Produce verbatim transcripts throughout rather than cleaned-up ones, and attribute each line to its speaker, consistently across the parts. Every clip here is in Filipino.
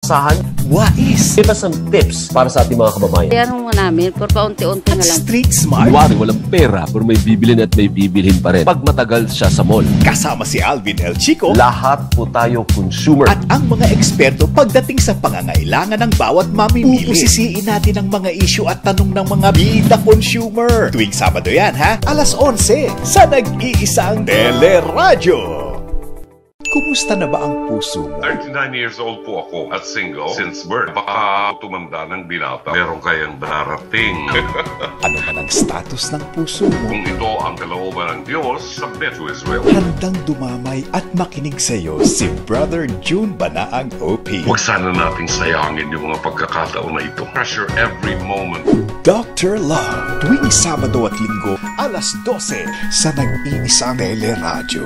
Speaker 1: aasahan?
Speaker 2: Wais!
Speaker 1: Give us some tips para sa ating mga kababayan.
Speaker 3: Kaya mo namin, por paunti-unti na lang.
Speaker 2: Street smart.
Speaker 1: Kunwari, walang pera pero may bibilin at may bibilhin pa rin. Pag matagal siya sa mall.
Speaker 2: Kasama si Alvin El Chico.
Speaker 1: Lahat po tayo consumer.
Speaker 2: At ang mga eksperto pagdating sa pangangailangan ng bawat mamimili. Pupusisiin natin ang mga issue at tanong ng mga bida consumer. Tuwing Sabado yan ha, alas onse sa nag-iisang Teleradyo. Kumusta na ba ang puso mo?
Speaker 4: thirty-nine years old po ako at single since birth. Baka tumanda ng binata. Meron kayang darating.
Speaker 2: Ano man ang status ng puso mo?
Speaker 4: Kung ito ang kalooban ng Diyos, submit to His will.
Speaker 2: Handang dumamay at makinig sa iyo si Brother June Banaang O P.
Speaker 4: Huwag sana nating sayangin yung mga pagkakataon na ito. Treasure every moment.
Speaker 2: Doctor Love, tuwing Sabado at Linggo, alas dose sa nag-iisang Teleradyo.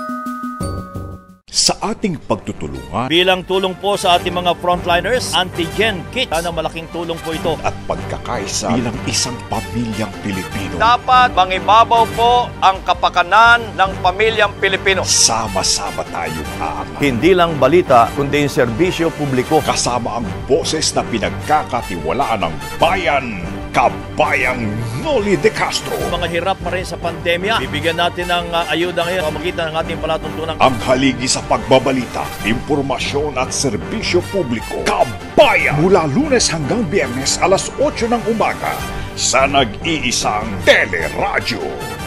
Speaker 2: Sa ating pagtutulungan
Speaker 5: bilang tulong po sa ating mga frontliners, antigen kit. Sana malaking tulong po ito.
Speaker 2: At pagkakaisa bilang isang pamilyang Pilipino.
Speaker 5: Dapat mangibabaw po ang kapakanan ng pamilyang Pilipino.
Speaker 2: Sama-sama tayong aangat.
Speaker 5: Hindi lang balita, kundi yung serbisyo publiko.
Speaker 2: Kasama ang boses na pinagkakatiwalaan ng bayan. Kabayang Noli De Castro.
Speaker 5: Mga hirap pa rin sa pandemya, bibigyan natin ng uh, ayuda ngayon pamagitan ng ating palatuntunan.
Speaker 2: Ang haligi sa pagbabalita, impormasyon at serbisyo publiko. Kabayan! Mula Lunes hanggang Biyernes alas otso ng umaga sa nag-iisang Teleradyo.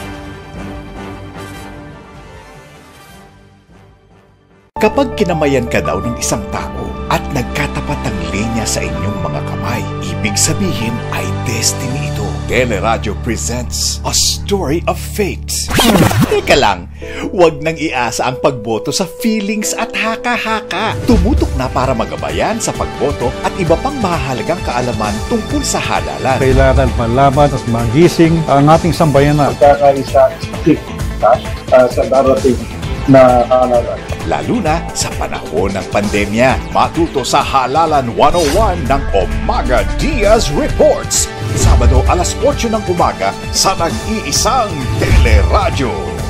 Speaker 2: Kapag kinamayan ka daw ng isang tao at nagkatapat ang linya sa inyong mga kamay, ibig sabihin ay destiny ito. Teleradyo presents A Story of Fate. Teka lang, huwag nang iasa ang pagboto sa feelings at haka-haka. Tumutok na para magabayan sa pagboto at iba pang mahalagang kaalaman tungkol sa halalan.
Speaker 6: Kailangan malaman at magising ang ating sambayanan.
Speaker 7: Pagkakaisa uh, sa darating na halalan.
Speaker 2: Lalo na sa panahon ng pandemya. Matuto sa Halalan one oh one ng Umaga Diaz Reports. Sabado alas otso ng umaga sa nag-iisang Teleradyo.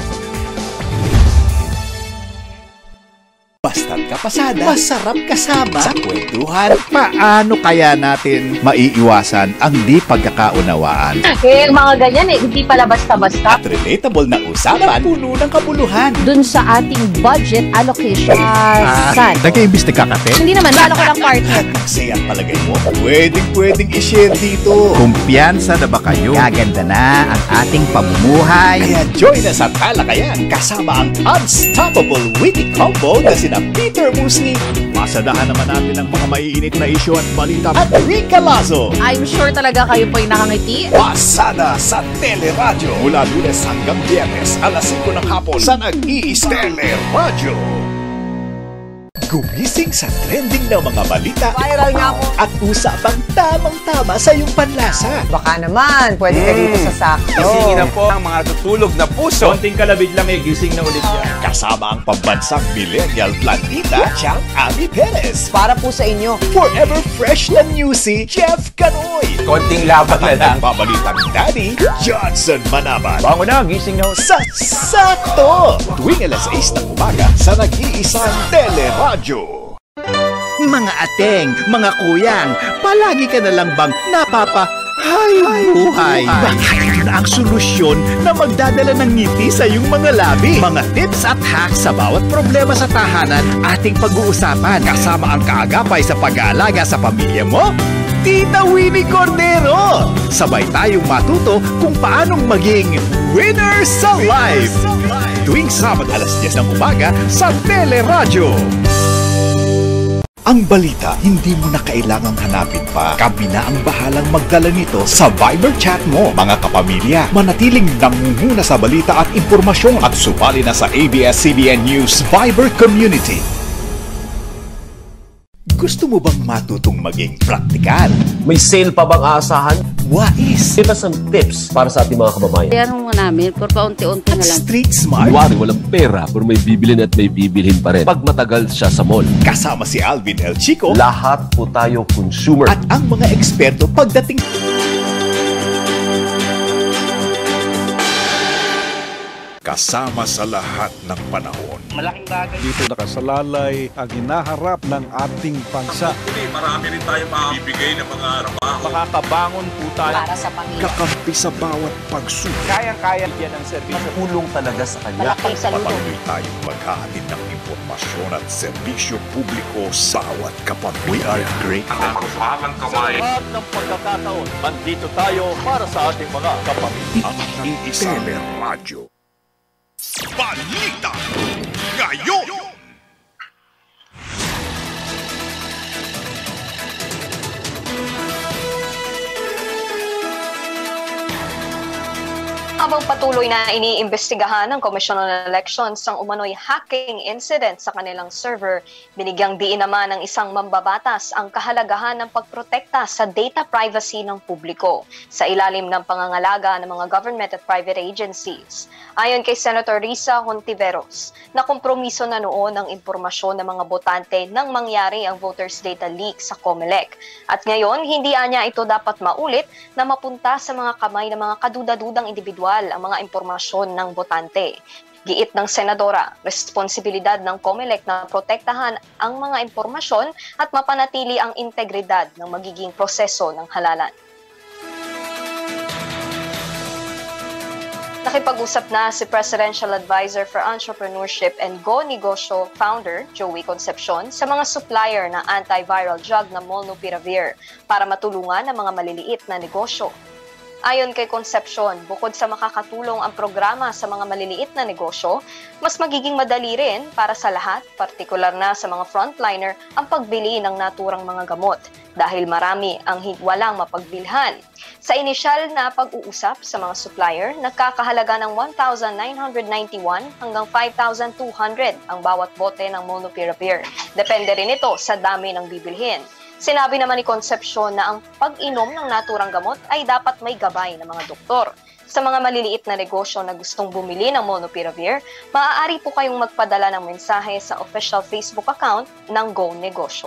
Speaker 2: Basta't kapasada, masarap kasama sa kwentuhan. Paano kaya natin maiiwasan ang di pagkakaunawaan?
Speaker 3: Eh, mga ganyan eh, hindi pala basta-basta.
Speaker 2: At relatable na usapan, puno ng kabuluhan.
Speaker 3: Dun sa ating budget allocation. Ah, saan?
Speaker 2: Nag-iimbis na kakate?
Speaker 3: Hindi naman, lalo ko lang partner.
Speaker 2: Kasi ang palagay mo, pwedeng-pwedeng i-share dito.
Speaker 8: Kumpiyansa na ba kayo? Gaganda na ang ating pamumuhay.
Speaker 2: Kaya join us sa talakayan kasama ang unstoppable witty combo na sina Peter Musni. Masadahan naman natin ang mga maiinit na isyu at balita. At Rica Lazo.
Speaker 3: I'm sure talaga kayo po'y nakangiti.
Speaker 2: Pasada sa Teleradyo. Mula Lunes hanggang Biyernes, alas singko ng hapon sa nag-iis Teleradyo. Gumising sa trending ng mga balita.
Speaker 9: Viral nga ako.
Speaker 2: At usapang tamang-tama sa iyong panlasa.
Speaker 9: Baka naman, pwede ka dito sa sakto.
Speaker 10: Gisingin na po ang mga tutulog na puso.
Speaker 5: Konting kalabig lang eh, gising na ulit yan.
Speaker 2: Kasama ang pambansang millennial planita, Chang Ami Perez.
Speaker 9: Para po sa inyo.
Speaker 2: Forever fresh na newsy, Jeff Canoy.
Speaker 10: Konting laban na lang.
Speaker 2: Babalitang Daddy, Johnson Manaban.
Speaker 5: Bango na, gising na ulit.
Speaker 2: Sa sakto! Tuwing alas sais ng umaga sa nag-iisang Teleradyo. Mga ateng, mga kuyang, palagi ka na lang bang napapa... Hay buhay! Bakit na ang solusyon na magdadala ng ngiti sa iyong mga labi? Mga tips at hacks sa bawat problema sa tahanan ating pag-uusapan. Kasama ang kaagapay sa pag-aalaga sa pamilya mo, Tita Winnie Cordero! Sabay tayong matuto kung paanong maging winner sa life! Tuwing Sabado alas diyes ng umaga sa Teleradyo. Ang balita, hindi mo na kailangang hanapin pa. Kami na ang bahalang magdala nito sa Viber chat mo. Mga kapamilya, manatiling nangunguna sa balita at impormasyon at sumali na sa A B S C B N News Viber Community. Gusto mo bang matutong maging praktikal?
Speaker 1: May sale pa bang aasahan?
Speaker 2: Wais!
Speaker 1: Give us some tips para sa ating mga kababayan.
Speaker 3: Kaya mo namin, por paunti-unti
Speaker 2: At
Speaker 3: na lang.
Speaker 2: street smart.
Speaker 1: Kunwari, walang pera pero may bibilin at may bibilhin pa rin. Pag matagal siya sa mall.
Speaker 2: Kasama si Alvin El Chico.
Speaker 1: Lahat po tayo consumer.
Speaker 2: At ang mga eksperto pagdating... kasama sa lahat ng panahon.
Speaker 10: Malaking bagay.
Speaker 6: Dito nakasalalay ang hinaharap ng ating bansa.
Speaker 4: Actually, marami rin tayo makibigay ng mga trabaho.
Speaker 10: Makakabangon po tayo.
Speaker 9: Para sa pamilya.
Speaker 2: Kakampi sa bawat pagsubok.
Speaker 10: Kayang-kaya yan ng serbisyo.
Speaker 1: Tulong talaga sa kanya.
Speaker 9: Malaking saludo.
Speaker 2: Patuloy tayong maghahatid ng impormasyon at serbisyo publiko sa bawat kapamilya. We are great.
Speaker 4: Ang kapalang
Speaker 5: Sa
Speaker 4: kamay.
Speaker 5: lahat ng pagkakataon, andito tayo para sa ating mga kapamilya.
Speaker 2: Ang iisang Teleradyo. Balita ngayon!
Speaker 11: Habang patuloy na iniimbestigahan ng Commission on Elections ang umano'y hacking incident sa kanilang server, binigyang diin naman ng isang mambabatas ang kahalagahan ng pagprotekta sa data privacy ng publiko sa ilalim ng pangangalaga ng mga government at private agencies. Ayon kay Senator Risa Hontiveros, nakompromiso na noon ang impormasyon ng mga botante nang mangyari ang voters data leak sa COMELEC. At ngayon, hindi anya ito dapat maulit na mapunta sa mga kamay ng mga kaduda-dudang individual ang mga impormasyon ng botante. Giit ng Senadora, responsibilidad ng COMELEC na protektahan ang mga impormasyon at mapanatili ang integridad ng magiging proseso ng halalan. Nakipag-usap na si Presidential Advisor for Entrepreneurship and Go Negosyo founder Joey Concepcion sa mga supplier ng antiviral drug na Molnupiravir para matulungan ang mga maliliit na negosyo. Ayon kay Concepcion, bukod sa makakatulong ang programa sa mga maliliit na negosyo, mas magiging madali rin para sa lahat, partikular na sa mga frontliner, ang pagbili ng naturang mga gamot dahil marami ang walang mapagbilhan. Sa inisyal na pag-uusap sa mga supplier, nagkakahalaga ng one thousand nine hundred ninety-one hanggang five thousand two hundred ang bawat bote ng Molnupiravir. Depende rin ito sa dami ng bibilhin. Sinabi naman ni Concepcion na ang pag-inom ng naturang gamot ay dapat may gabay ng mga doktor. Sa mga maliliit na negosyo na gustong bumili ng Molnupiravir, maaari po kayong magpadala ng mensahe sa official Facebook account ng Go Negosyo.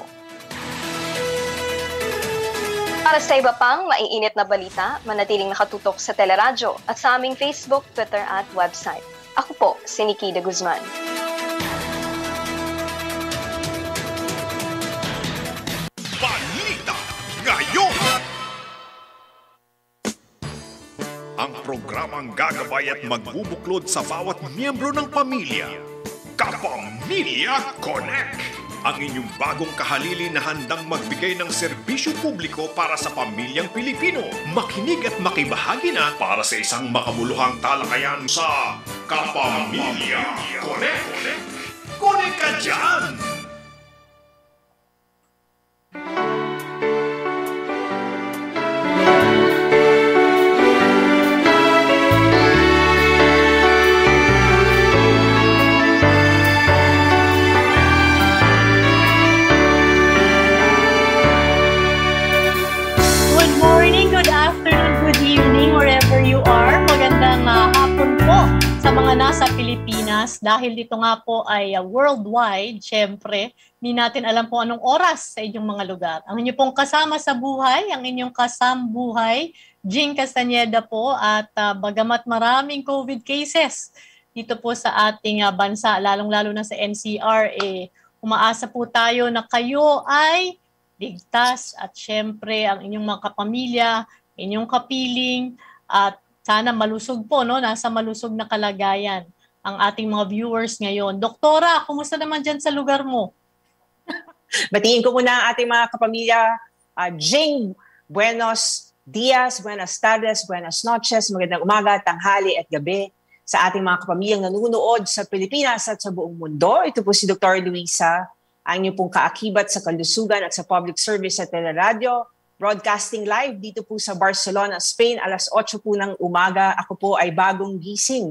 Speaker 11: Para sa iba pang maiinit na balita, manatiling nakatutok sa Teleradyo at sa aming Facebook, Twitter at website. Ako po, si Nikki de Guzman.
Speaker 2: Balita ngayon! Ang programang gagabay at magbubuklod sa bawat miyembro ng pamilya. Kapamilya Connect! Ang inyong bagong kahalili na handang magbigay ng serbisyo publiko para sa pamilyang Pilipino. Makinig at makibahagi na para sa isang makabuluhang talakayan sa Kapamilya Connect! Connect ka dyan!
Speaker 12: Nasa Pilipinas dahil dito nga po ay uh, worldwide, syempre, hindi natin alam po anong oras sa inyong mga lugar. Ang inyong pong kasama sa buhay, ang inyong kasambuhay, Jing Castañeda po, at uh, bagamat maraming COVID cases dito po sa ating uh, bansa, lalong-lalo na sa N C R, eh, umaasa po tayo na kayo ay ligtas at syempre ang inyong mga kapamilya, inyong kapiling, at sana malusog po, no? Nasa malusog na kalagayan ang ating mga viewers ngayon. Doktora, kumusta naman dyan sa lugar mo?
Speaker 9: Batiin ko muna ang ating mga kapamilya. Uh, Jing, buenos dias, buenas tardes, buenas noches, magandang umaga, tanghali at gabi sa ating mga kapamilyang nanonood sa Pilipinas at sa buong mundo. Ito po si Doctor Luisa, ang inyong pong kaakibat sa kalusugan at sa public service sa Teleradyo. Broadcasting live dito po sa Barcelona, Spain, alas otso po ng umaga. Ako po ay bagong gising.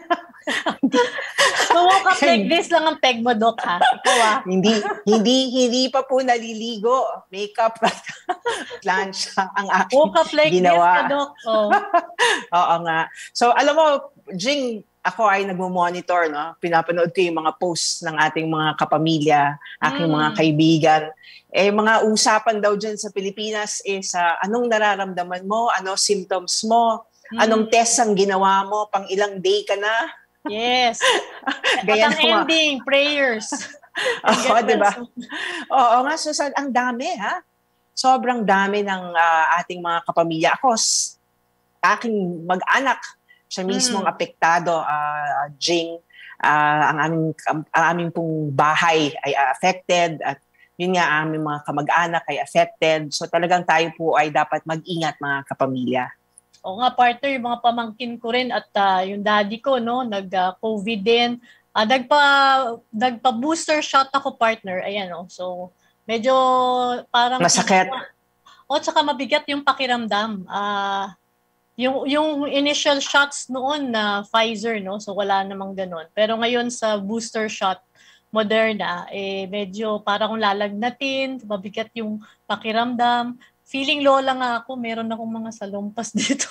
Speaker 12: Woke up like this lang ang peg mo, Doc, ha? Ikaw, ha?
Speaker 9: hindi, hindi, hindi pa po naliligo. Makeup at plancha ang aking
Speaker 12: Woke up like
Speaker 9: ginawa.
Speaker 12: this ka, Doc. Oh.
Speaker 9: Oo nga. So, alam mo, Jing, ako ay nagmo-monitor, no? Pinapanood ko yung mga posts ng ating mga kapamilya, aking mm. mga kaibigan. Eh, mga usapan daw dyan sa Pilipinas is uh, anong nararamdaman mo, ano symptoms mo, mm. anong test ang ginawa mo, pang ilang day ka na.
Speaker 12: Yes.
Speaker 9: Gaya
Speaker 12: At ang
Speaker 9: ng mga-
Speaker 12: ending, prayers.
Speaker 9: Oo, di ba? Oo nga, Susan, ang dami ha. Sobrang dami ng ah, ating mga kapamilya. Ako, s- aking mag-anak, siya mismo ang
Speaker 12: Mm.
Speaker 9: apektado, ah, Jing. Ah, ang aming ang aming pong bahay ay ah, affected at yun nga, ang aming mga kamag-anak ay affected. So talagang tayo po ay dapat mag-ingat mga kapamilya.
Speaker 12: Oo nga, partner, yung mga pamangkin ko rin at ah, yung daddy ko, no, nag-COVID din. Ah, nagpa, nagpa-booster shot ako, partner. Ayan, no. So, medyo parang...
Speaker 9: Masakit.
Speaker 12: O, tsaka mabigat yung pakiramdam. Ah, yung, yung initial shots noon na Pfizer, no, so wala namang ganun. Pero ngayon sa booster shot, Moderna, eh, medyo parang kung lalagnatin, mabigat yung pakiramdam. Feeling lola nga ako, meron akong mga salumpas dito.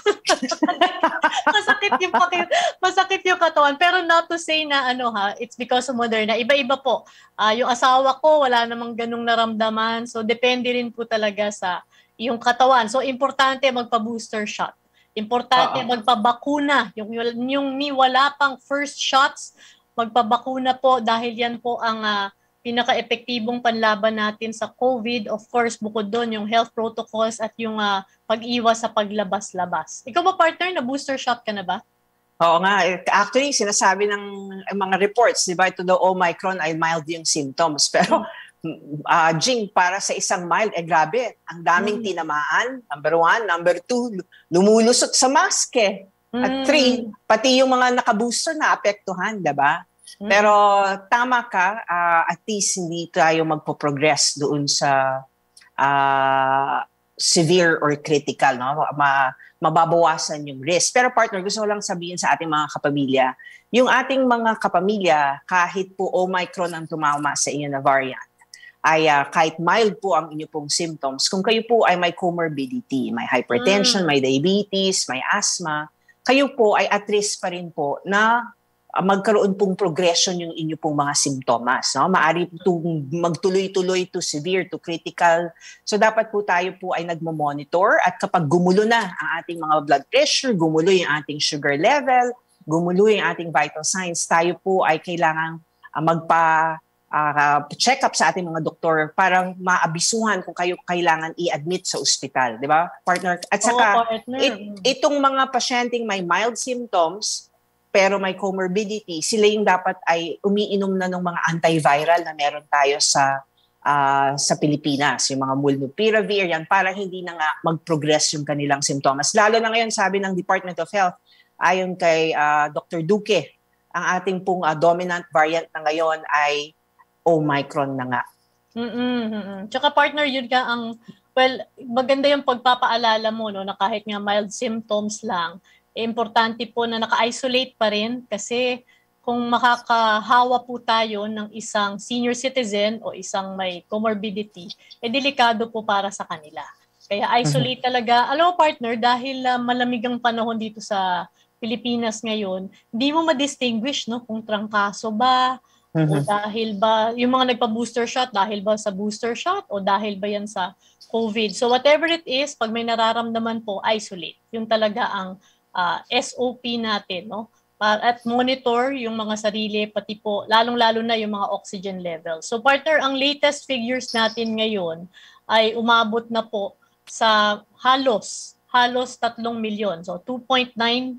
Speaker 12: masakit yung paki, masakit yung katawan. Pero not to say na ano ha, it's because of Moderna. Iba-iba po. Ah, yung asawa ko, wala namang ganung naramdaman. So, depende rin po talaga sa yung katawan. So, importante magpa-booster shot. Importante
Speaker 9: Oo.
Speaker 12: magpabakuna. Yung, yung ni wala pang first shots, magpabakuna po dahil yan po ang ah, pinaka-epektibong panlaban natin sa COVID. Of course, bukod doon yung health protocols at yung ah, pag-iwas sa paglabas-labas. Ikaw ba, partner, na booster shot ka na ba?
Speaker 9: Oo nga. eh, Actually, sinasabi ng mga reports, di ba, ito daw Omicron ay mild yung symptoms. Pero, uh, Jing, para sa isang mild, eh grabe, ang daming
Speaker 12: Mm.
Speaker 9: tinamaan. Number one. Number two, lumulusot sa mask eh. At
Speaker 12: Mm.
Speaker 9: three, pati yung mga nakabooster na apektuhan, di ba?
Speaker 12: Mm.
Speaker 9: Pero tama ka, ah, at least hindi tayo magpo-progress doon sa ah, severe or critical, no? Ma mababawasan yung risk. Pero partner, gusto ko lang sabihin sa ating mga kapamilya, yung ating mga kapamilya, kahit po Omicron ang tumama sa inyo na variant, ay ah, kahit mild po ang inyo pong symptoms, kung kayo po ay may comorbidity, may hypertension,
Speaker 12: Mm.
Speaker 9: may diabetes, may asthma, kayo po ay at risk pa rin po na uh, magkaroon pong progression yung inyo pong mga simptomas. No? Maari itong magtuloy-tuloy to severe, to critical. So dapat po tayo po ay nagmo-monitor at kapag gumulo na ang ating mga blood pressure, gumulo yung ating sugar level, gumulo yung ating vital signs, tayo po ay kailangang uh, magpa uh, check up sa ating mga doktor para maabisuhan kung kayo kailangan i-admit sa ospital, di ba? Partner. At saka,
Speaker 12: Oo, partner.
Speaker 9: it- itong mga pasyenteng may mild symptoms, pero may comorbidity, sila yung dapat ay umiinom na ng mga antiviral na meron tayo sa ah, sa Pilipinas, yung mga molnupiravir, yan, para hindi na nga mag-progress yung kanilang simptomas. Lalo na ngayon, sabi ng Department of Health, ayon kay ah, Doctor Duque, ang ating pong ah, dominant variant na ngayon ay Omicron na nga.
Speaker 12: Mm-mm, mm-mm. Tsaka partner, yun ka ang, well, maganda yung pagpapaalala mo, no, na kahit nga mild symptoms lang, eh, importante po na naka-isolate pa rin kasi kung makakahawa po tayo ng isang senior citizen o isang may comorbidity, eh delikado po para sa kanila. Kaya isolate talaga. Alam mo partner, dahil uh, malamig ang panahon dito sa Pilipinas ngayon, hindi mo ma-distinguish, no, kung trangkaso ba, o dahil ba, yung mga nagpa-booster shot, dahil ba sa booster shot o dahil ba yan sa COVID. So whatever it is, pag may nararamdaman po, isolate. Yung talaga ang uh, S O P natin, no? At monitor yung mga sarili, pati po, lalong-lalo na yung mga oxygen level. So partner, ang latest figures natin ngayon ay umabot na po sa halos, halos tatlong milyon. So two point nine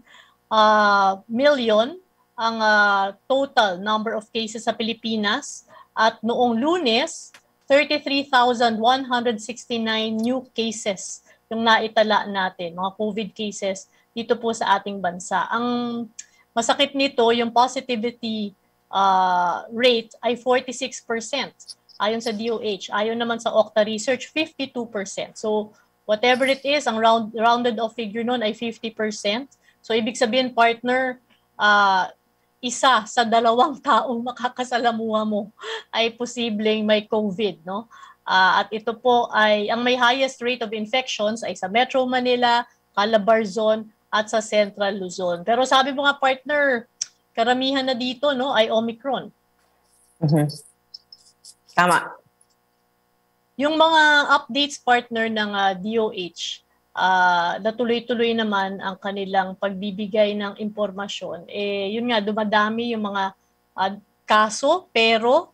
Speaker 12: uh, million ang uh, total number of cases sa Pilipinas. At noong Lunes, thirty-three thousand one hundred sixty-nine new cases yung naitala natin, mga COVID cases dito po sa ating bansa. Ang masakit nito, yung positivity uh, rate ay forty-six percent ayon sa D O H. Ayon naman sa Okta Research, fifty-two percent. So whatever it is, ang round, rounded off figure nun ay fifty percent. So ibig sabihin, partner, uh, isa sa dalawang taong makakasalamuha mo ay posibleng may COVID, no? Uh, at ito po ay, ang may highest rate of infections ay sa Metro Manila, Calabarzon, at sa Central Luzon. Pero sabi mo nga, partner, karamihan na dito, no, ay Omicron.
Speaker 9: Mm-hmm. Tama.
Speaker 12: Yung mga updates, partner, ng uh, D O H, uh, natuloy-tuloy naman ang kanilang pagbibigay ng impormasyon. Eh, yun nga, dumadami yung mga uh, kaso, pero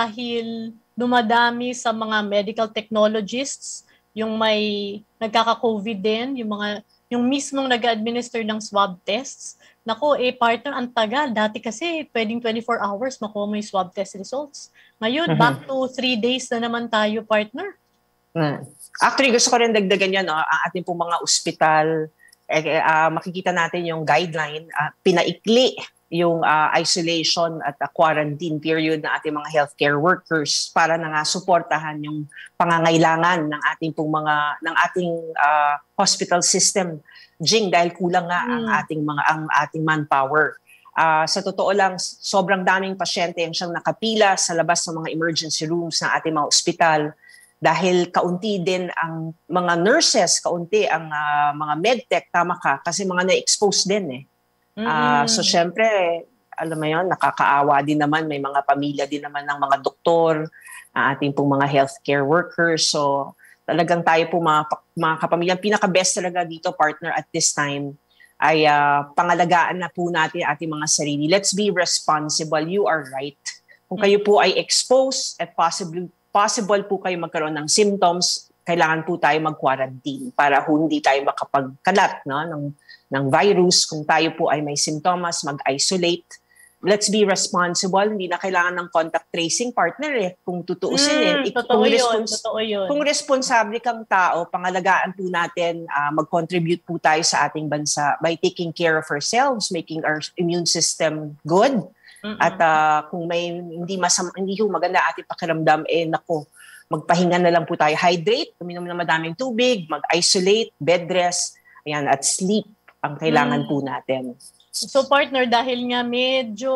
Speaker 12: dahil dumadami sa mga medical technologists, yung may nagkaka-COVID din, yung mga yung mismong nag-administer ng swab tests. Nako, eh partner, ang tagal. Dati kasi pwedeng twenty-four hours makuha mo yung swab test results. Ngayon, mm-hmm. back to three days na naman tayo, partner.
Speaker 9: Hmm. Actually, gusto ko rin dagdagan yan, no? Ang ating pong mga ospital, eh, uh, makikita natin yung guideline, uh, pinaikli yung uh, isolation at uh, quarantine period ng ating mga healthcare workers para na nga suportahan yung pangangailangan ng ating pong mga ng ating uh, hospital system, Jing, dahil kulang nga mm. ang ating mga ang ating manpower. Uh, sa totoo lang, sobrang daming pasyente ang siyang nakapila sa labas ng mga emergency rooms ng ating mga ospital dahil kaunti din ang mga nurses, kaunti ang uh, mga medtech, tama ka, kasi mga na-expose din eh. Uh, so syempre, alam mo yun, nakakaawa din naman, may mga pamilya din naman ng mga doktor, uh, ating pong mga healthcare workers. So talagang tayo po mga, mga kapamilya, pinaka-best talaga dito, partner, at this time, ay uh, pangalagaan na po natin ating mga sarili. Let's be responsible. You are right. Kung kayo po ay exposed at possible, possible po kayo magkaroon ng symptoms, kailangan po tayo mag-quarantine para hindi tayo makapagkalat, no, ng ng virus. Kung tayo po ay may simptomas, mag-isolate. Let's be responsible. Hindi na kailangan ng contact tracing, partner eh. Kung tutuusin
Speaker 12: mm,
Speaker 9: eh.
Speaker 12: Totoo
Speaker 9: kung,
Speaker 12: yun,
Speaker 9: respons-
Speaker 12: totoo yun.
Speaker 9: Kung responsable kang tao, pangalagaan po natin, uh, mag-contribute po tayo sa ating bansa by taking care of ourselves, making our immune system good. Mm-mm. At uh, kung may hindi masama, hindi yung maganda ating pakiramdam, eh nako, magpahinga na lang po tayo. Hydrate, uminom na madaming tubig, mag-isolate, bed rest, ayan, at sleep ang kailangan hmm. po natin.
Speaker 12: So partner, dahil nga medyo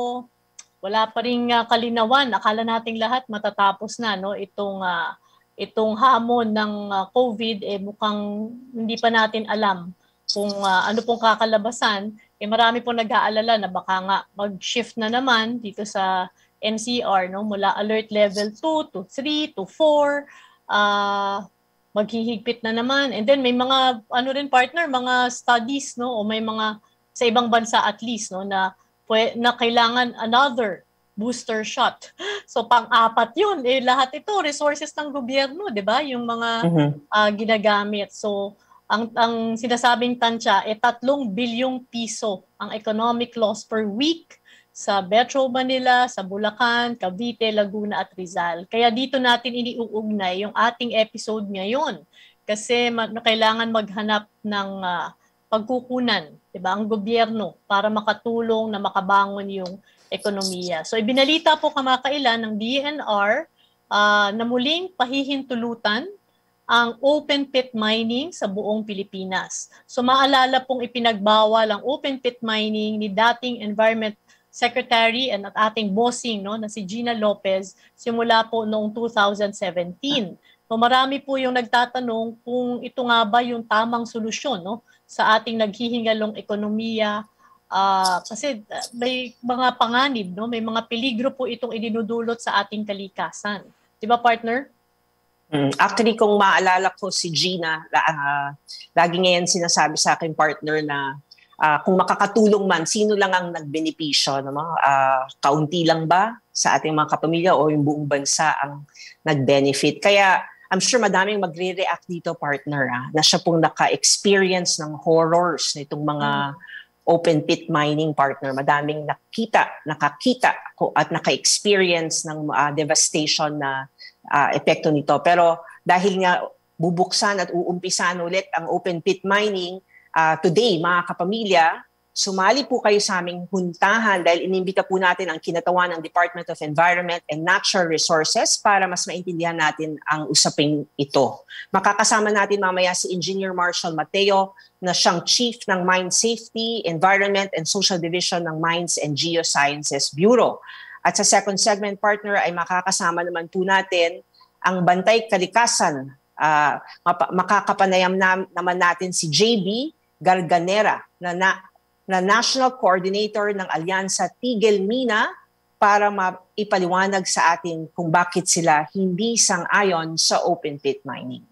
Speaker 12: wala pa rin uh, kalinawan, akala nating lahat matatapos na, no, itong uh, itong hamon ng uh, COVID, eh mukhang hindi pa natin alam kung uh, ano pong kakalabasan. Eh marami pong nag-aalala na baka nga mag-shift na naman dito sa N C R, no, mula alert level two to three to four, uh, maghihigpit na naman. And then may mga ano rin, partner, mga studies, no, o may mga sa ibang bansa at least, no, na na kailangan another booster shot. So pang-apat 'yun. Eh lahat ito resources ng gobyerno, 'di ba? Yung mga mm-hmm. uh, ginagamit. So ang ang sinasabing tansya eh tatlong bilyong piso ang economic loss per week sa Metro Manila, sa Bulacan, Cavite, Laguna at Rizal. Kaya dito natin iniuugnay yung ating episode ngayon kasi ma- kailangan maghanap ng uh, pagkukunan, 'di ba, ang gobyerno para makatulong na makabangon yung ekonomiya. So ibinalita po kamakailan ng D N R uh, na muling pahihintulutan ang open pit mining sa buong Pilipinas. So maalala pong ipinagbawal ang open pit mining ni dating Environment Secretary and at ating bossing, no, na si Gina Lopez simula po noong two thousand seventeen. So marami po yung nagtatanong kung ito nga ba yung tamang solusyon, no, sa ating naghihingalong ekonomiya. Uh, kasi uh, may mga panganib, no, may mga peligro po itong idinudulot sa ating kalikasan. 'Di ba, partner?
Speaker 9: Mm, actually, kung maalala ko si Gina, uh, lagi ngayon sinasabi sa akin, partner, na Uh, kung makakatulong man, sino lang ang nagbenepisyo? No? Uh, kaunti lang ba sa ating mga kapamilya o yung buong bansa ang nag-benefit? Kaya I'm sure madaming magre-react dito, partner, ah, na siya pong naka-experience ng horrors nitong mga mm. open pit mining, partner. Madaming nakita, nakakita at naka-experience ng uh, devastation na uh, epekto nito. Pero dahil nga bubuksan at uumpisan ulit ang open pit mining, Uh, today, mga kapamilya, sumali po kayo sa aming huntahan dahil inimbita po natin ang kinatawan ng Department of Environment and Natural Resources para mas maintindihan natin ang usaping ito. Makakasama natin mamaya si Engineer Marshall Mateo na siyang Chief ng Mine Safety, Environment and Social Division ng Mines and Geosciences Bureau. At sa second segment, partner, ay makakasama naman po natin ang Bantay Kalikasan. Uh, makakapanayam na, naman natin si J B Garganera na, na, na National Coordinator ng Alyansa Tigel Mina para maipaliwanag sa atin kung bakit sila hindi sang-ayon sa open pit mining.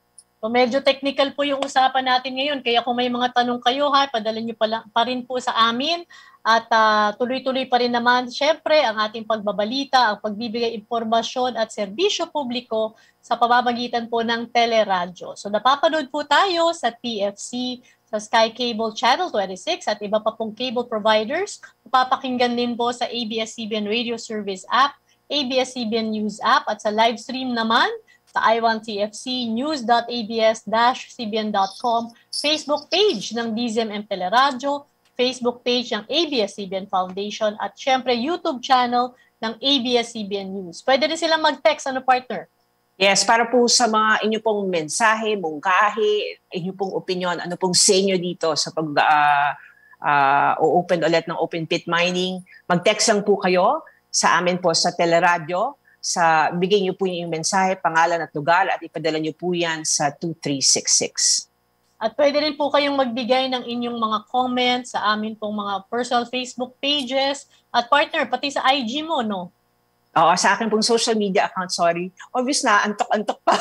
Speaker 12: So medyo technical po yung usapan natin ngayon. Kaya kung may mga tanong kayo, ha, padala nyo pa, lang, pa rin po sa amin. At uh, tuloy-tuloy pa rin naman, syempre, ang ating pagbabalita, ang pagbibigay impormasyon at serbisyo publiko sa pamamagitan po ng teleradyo. So napapanood po tayo sa T F C, sa Sky Cable Channel twenty-six at iba pa pong cable providers. Papakinggan din po sa A B S C B N Radio Service app, A B S C B N News app at sa live stream naman sa i one T F C news dot a b s dash c b n dot com, Facebook page ng D Z M M Teleradyo, Facebook page ng A B S C B N Foundation at syempre YouTube channel ng A B S C B N News. Pwede rin silang mag-text, ano partner?
Speaker 9: Yes, para po sa mga inyo pong mensahe, mungkahi, inyo pong opinion, ano pong sa inyo dito sa pag uh, uh, o-open ulit ng open pit mining, mag-text lang po kayo sa amin po sa Teleradyo. Sa bigay niyo po yung mensahe, pangalan at lugar at ipadala niyo po yan sa two three six six.
Speaker 12: At pwede rin po kayong magbigay ng inyong mga comments sa amin pong mga personal Facebook pages at partner, pati sa I G mo, no?
Speaker 9: Oo, sa akin pong social media account, sorry. Obvious na, antok-antok pa.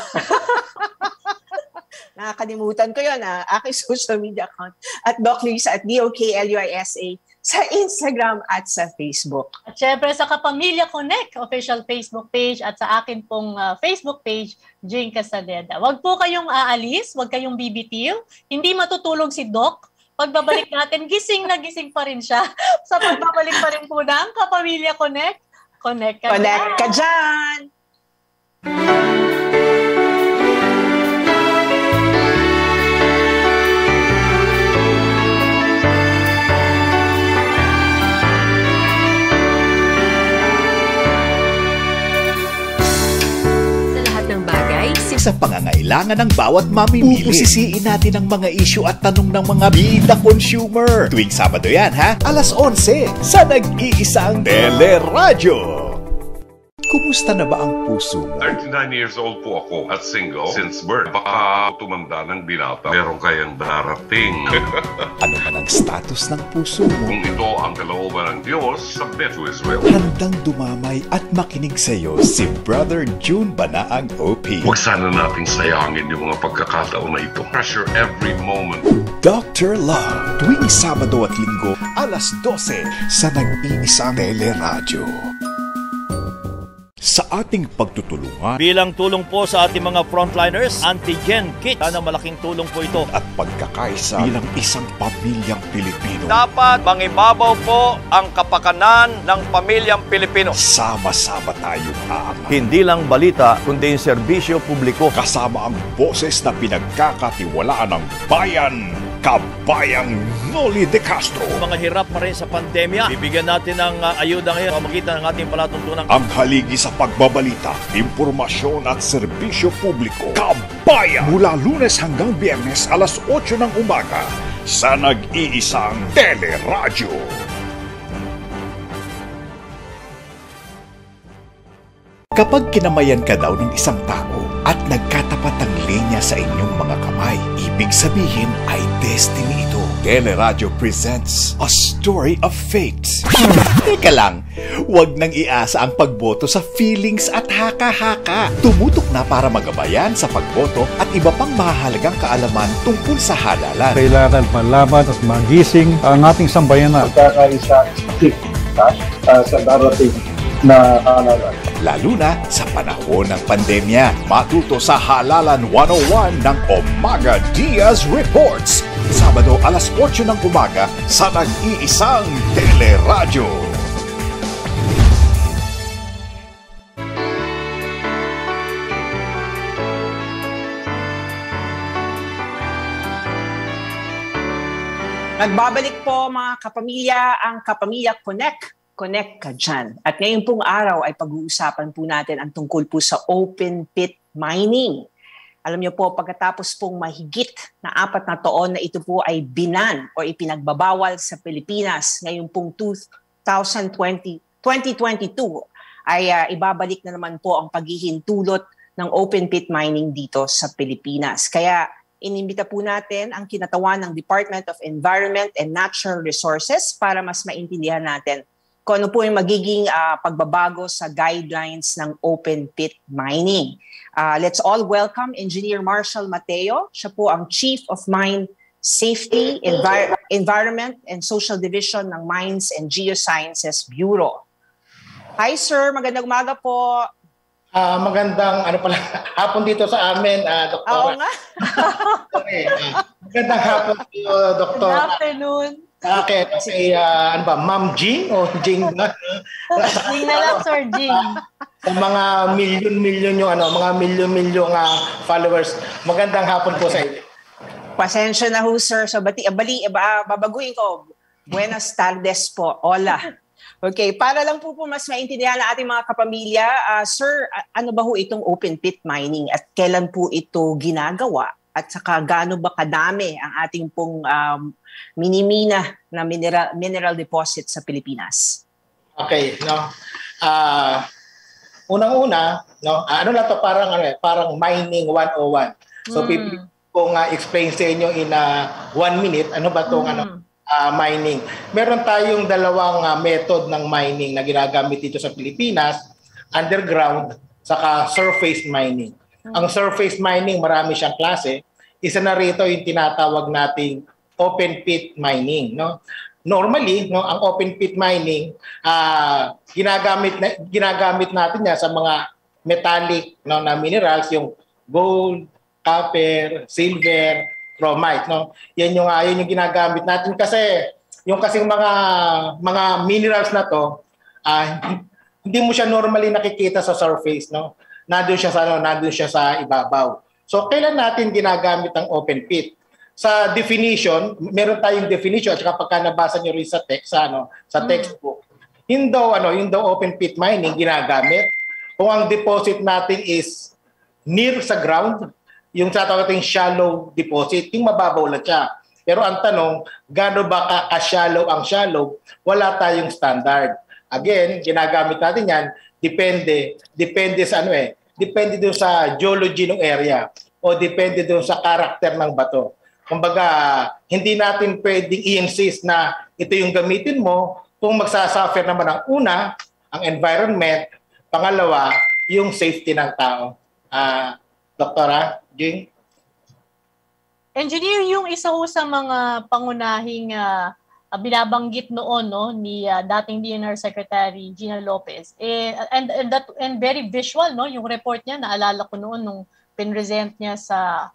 Speaker 9: Nakakalimutan ko yun, ah, aking social media account at Doc Luisa at D O K L U I S A sa Instagram at sa Facebook.
Speaker 12: At syempre sa Kapamilya Connect official Facebook page at sa akin pong uh, Facebook page, Jing Casadeda. Huwag po kayong aalis, huwag kayong bibitiw. Hindi matutulog si Doc. Pagbabalik natin, gising na gising pa rin siya. Sa pagbabalik pa rin po ng Kapamilya Connect. Connect ka
Speaker 9: Connect
Speaker 12: dyan.
Speaker 9: ka dyan!
Speaker 2: Sa pangangailangan ng bawat mamimili, pupusisiin natin ang mga issue at tanong ng mga bida consumer. Tuwing Sabado yan, ha? alas onse sa nag-iisang Teleradyo. Kumusta na ba ang puso mo?
Speaker 4: thirty-nine years old po ako at single since birth. Baka tumanda ng binata, meron kayang darating.
Speaker 2: Ano man ang status ng puso mo?
Speaker 4: Kung ito ang kalooban ng Diyos, submit to His will.
Speaker 2: Handang dumamay at makinig sa'yo si Brother June Banaang O P.
Speaker 4: Huwag sana nating sayangin yung mga pagkakataon na ito. Treasure every moment.
Speaker 2: Doctor Love, tuwing Sabado at Linggo, alas dose sa nag-iisang Teleradyo. Sa ating pagtutulungan
Speaker 5: bilang tulong po sa ating mga frontliners, antigen kit. Sana malaking tulong po ito.
Speaker 2: At pagkakaisa bilang isang pamilyang Pilipino.
Speaker 10: Dapat mangibabaw po ang kapakanan ng pamilyang Pilipino.
Speaker 2: Sama-sama tayong aangat.
Speaker 10: Hindi lang balita, kundi yung serbisyo publiko.
Speaker 2: Kasama ang boses na pinagkakatiwalaan ng bayan. Kabayang Noli De Castro.
Speaker 5: Mga hirap pa rin sa pandemya, bibigyan natin ng uh, ayuda ngayon pamagitan ng ating palatuntunan.
Speaker 2: Ang haligi sa pagbabalita, impormasyon at serbisyo publiko. Kabayan! Mula Lunes hanggang Biyernes alas otso ng umaga sa nag-iisang Teleradyo. Kapag kinamayan ka daw ng isang tao at nagkatapat ang linya sa inyong mga kamay, ibig sabihin ay destiny ito. Teleradyo presents A Story of Fate. Teka lang, huwag nang iasa ang pagboto sa feelings at haka-haka. Tumutok na para magabayan sa pagboto at iba pang mahalagang kaalaman tungkol sa halalan.
Speaker 6: Kailangan malaman at magising ang ating sambayanan.
Speaker 7: Pagkakaisa uh, sa darating na halalan.
Speaker 2: Lalo na sa panahon ng pandemya. Matuto sa Halalan one oh one ng Umaga Diaz Reports. Sabado alas otso ng umaga sa nag-iisang Teleradyo.
Speaker 9: Nagbabalik po mga kapamilya ang Kapamilya Connect. Connect ka dyan. At ngayon pong araw ay pag-uusapan po natin ang tungkol po sa open pit mining. Alam niyo po, pagkatapos pong mahigit na apat na taon na ito po ay binan o ipinagbabawal sa Pilipinas, ngayon pong twenty twenty-two ay uh, ibabalik na naman po ang paghihintulot ng open pit mining dito sa Pilipinas. Kaya inimbita po natin ang kinatawan ng Department of Environment and Natural Resources para mas maintindihan natin kung ano po yung magiging uh, pagbabago sa guidelines ng open pit mining. Uh, let's all welcome Engineer Marshall Mateo. Siya po ang Chief of Mine Safety, Envir- Environment and Social Division ng Mines and Geosciences Bureau. Hi sir, magandang umaga po.
Speaker 13: Uh, magandang ano pala hapon dito sa amin, uh, Doktor.
Speaker 9: Oo nga.
Speaker 13: Sorry, uh, magandang hapon dito, Doktor.
Speaker 12: Good afternoon.
Speaker 13: Okay, okay, uh, ano ba, Ma'am Jing o Jing ba?
Speaker 12: Jing na lang, Sir Jing.
Speaker 13: Sa mga milyon-milyon yung ano, mga milyon-milyon uh, followers. Magandang hapon po sa inyo.
Speaker 9: Pasensya na ho, sir. So, bati, bali, ba, babaguhin ko. Buenas tardes po. Hola. Okay, para lang po po mas maintindihan ng ating mga kapamilya, uh, sir, ano ba ho itong open pit mining at kailan po ito ginagawa? At saka gaano ba kadami ang ating pong um, minimina na mineral, mineral deposit sa Pilipinas?
Speaker 13: Okay, no. Uh, unang-una, no, ano lang to parang ano eh, parang mining one oh one. So, mm. pipili kung uh, explain sa inyo in uh, one minute, ano ba itong mm. ano, uh, mining. Meron tayong dalawang uh, method ng mining na ginagamit dito sa Pilipinas, underground, saka surface mining. Mm. Ang surface mining, marami siyang klase. Isa na rito yung tinatawag nating open pit mining. No? Normally, no, ang open pit mining, uh, ginagamit, na, ginagamit natin yan sa mga metallic no, na minerals, yung gold, copper, silver, chromite, no. Yan yung uh, yan yung ginagamit natin kasi yung kasing mga mga minerals na to, uh, hindi mo siya normally nakikita sa surface, no. Nandoon siya sa ano, nandoon siya sa ibabaw. So kailan natin ginagamit ang open pit? Sa definition, meron tayong definition at kapag nabasa niyo rin sa text, sa ano, sa textbook. Yung daw ano, yung daw open pit mining ginagamit kung ang deposit natin is near sa ground, yung tatawag natin shallow deposit, yung mababaw lang siya. Pero ang tanong, gaano ba ka-shallow ang shallow? Wala tayong standard. Again, ginagamit natin yan, depende, depende sa ano eh, depende doon sa geology ng area o depende doon sa karakter ng bato. Kumbaga, hindi natin pwedeng i-insist na ito yung gamitin mo kung magsasuffer naman ang una, ang environment, pangalawa, yung safety ng tao. Ah, uh, Doktora Jing?
Speaker 12: Engineer, yung isa ho sa mga pangunahing uh, binabanggit noon no ni uh, dating D N R Secretary Gina Lopez. Eh, and and that and very visual no yung report niya, naalala ko noon nung pinresent niya sa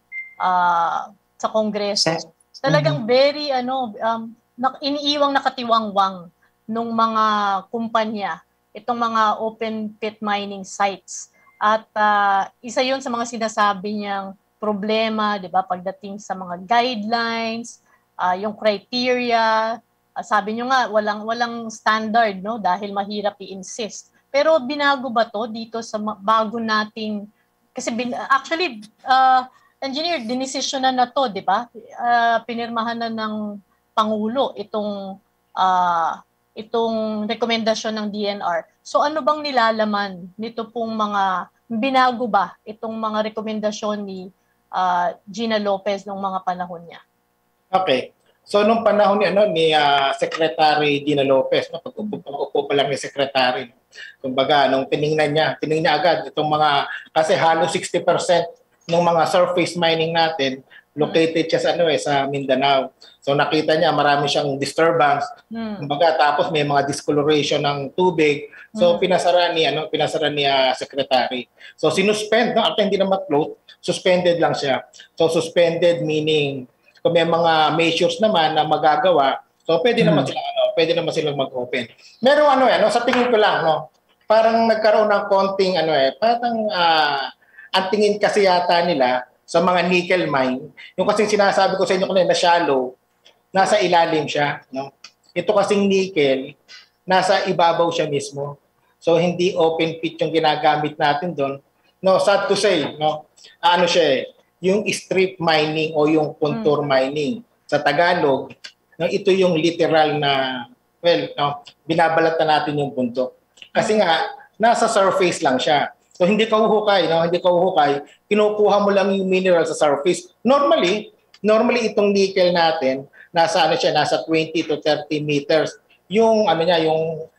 Speaker 12: uh, sa Kongreso. Talagang mm-hmm. very ano um na, iniiwang nakatiwangwang nung mga kumpanya itong mga open pit mining sites. At uh, isa yun sa mga sinasabi niyang problema, di ba, pagdating sa mga guidelines, uh, yung criteria, uh, sabi niyo nga, walang, walang standard, no, dahil mahirap i-insist. Pero binago ba to dito sa bago nating, kasi bin, actually, uh, engineer, dinesisyonan na to, di ba? Uh, pinirmahan na ng Pangulo itong uh, itong rekomendasyon ng D N R. So ano bang nilalaman nito pong mga, binago ba itong mga rekomendasyon ni uh, Gina Lopez nung mga panahon niya?
Speaker 13: Okay. So nung panahon ni ano ni uh, Secretary Gina Lopez, no, pag-upo, pag-upo pa lang ni Secretary, kumbaga nung tiningnan niya, tiningnan niya agad itong mga, kasi halos sixty percent ng mga surface mining natin located siya sa ano eh sa Mindanao. So nakita niya marami siyang disturbance. Hmm. Kumbaga tapos may mga discoloration ng tubig. So hmm. pinasara ni ano pinasara ni uh, secretary. So sinuspend no after hindi na ma-float, suspended lang siya. So suspended meaning kung may mga measures naman na magagawa, so pwede hmm. naman sila ano, pwede naman silang mag-open. Meron ano eh no sa tingin ko lang no. Parang nagkaroon ng konting ano eh, parang uh, ang tingin kasi yata nila sa mga nickel mine, yung kasing sinasabi ko sa inyo kanina na shallow, nasa ilalim siya. No? Ito kasing nickel, nasa ibabaw siya mismo. So hindi open pit yung ginagamit natin doon. No, sad to say, no, ano siya eh, yung strip mining o yung contour hmm. mining. Sa Tagalog, no, ito yung literal na, well, no, binabalat na natin yung punto. Kasi nga, nasa surface lang siya. So hindi ka uhukay, no? Hindi ka uhukay, kinukuha mo lang yung mineral sa surface. Normally, normally itong nickel natin, nasa ano siya, nasa twenty to thirty meters. Yung ano niya, yung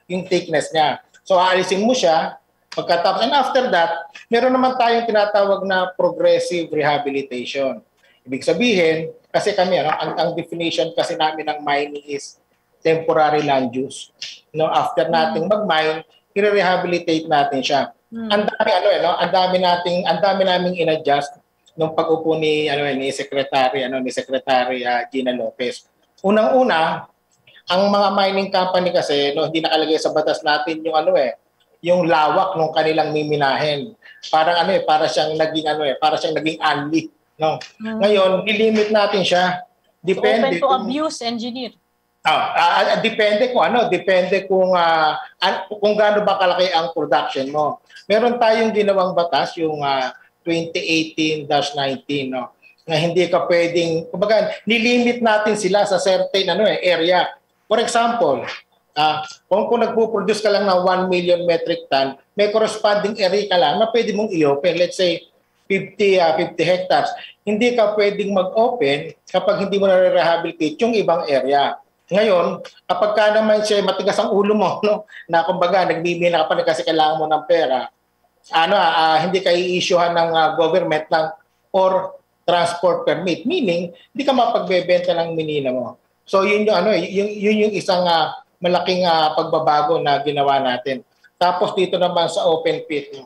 Speaker 13: yung thickness niya. So aalisin mo siya, pagkatapos, and after that, meron naman tayong tinatawag na progressive rehabilitation. Ibig sabihin, kasi kami, ano, ang, ang definition kasi namin ng mining is temporary land use. No, after nating mag-mine, i-rehabilitate natin siya. Hmm. Ang dami ano eh, no? Ang dami nating ang dami naming in-adjust nung pag-upo ni ano ni Secretary ano ni Secretary uh, Gina Lopez. Unang-una, ang mga mining company kasi no hindi nakalagay sa batas natin yung ano eh, yung lawak ng kanilang miminahin. Parang ano eh, para siyang naging ano eh, para siyang naging unli, no. Hmm. Ngayon, nilimit natin siya. Depende
Speaker 12: so, open to abuse, engineer.
Speaker 13: Ah, uh, depende kung ano, depende kung uh, kung gaano ba kalaki ang production mo. Meron tayong ginawang batas yung uh, twenty eighteen dash nineteen no, na hindi ka pwedeng, kumbaga, nilimit natin sila sa certain ano eh, area. For example, uh, kung, kung nagpo-produce ka lang ng one million metric ton, may corresponding area ka lang na pwede mong i-open. Let's say fifty, uh, fifty hectares. Hindi ka pwedeng mag-open kapag hindi mo na-rehabilitate yung ibang area. Ngayon, kapag ka naman siya matigas ang ulo mo, no, na kumbaga nagbibina ka pa kasi kailangan mo ng pera, ano, uh, hindi ka i-issuehan ng uh, government ng or transport permit, meaning hindi ka mapagbebenta ng minina mo. So yun yung ano, yun, yun yung isang uh, malaking uh, pagbabago na ginawa natin. Tapos dito naman sa open pit,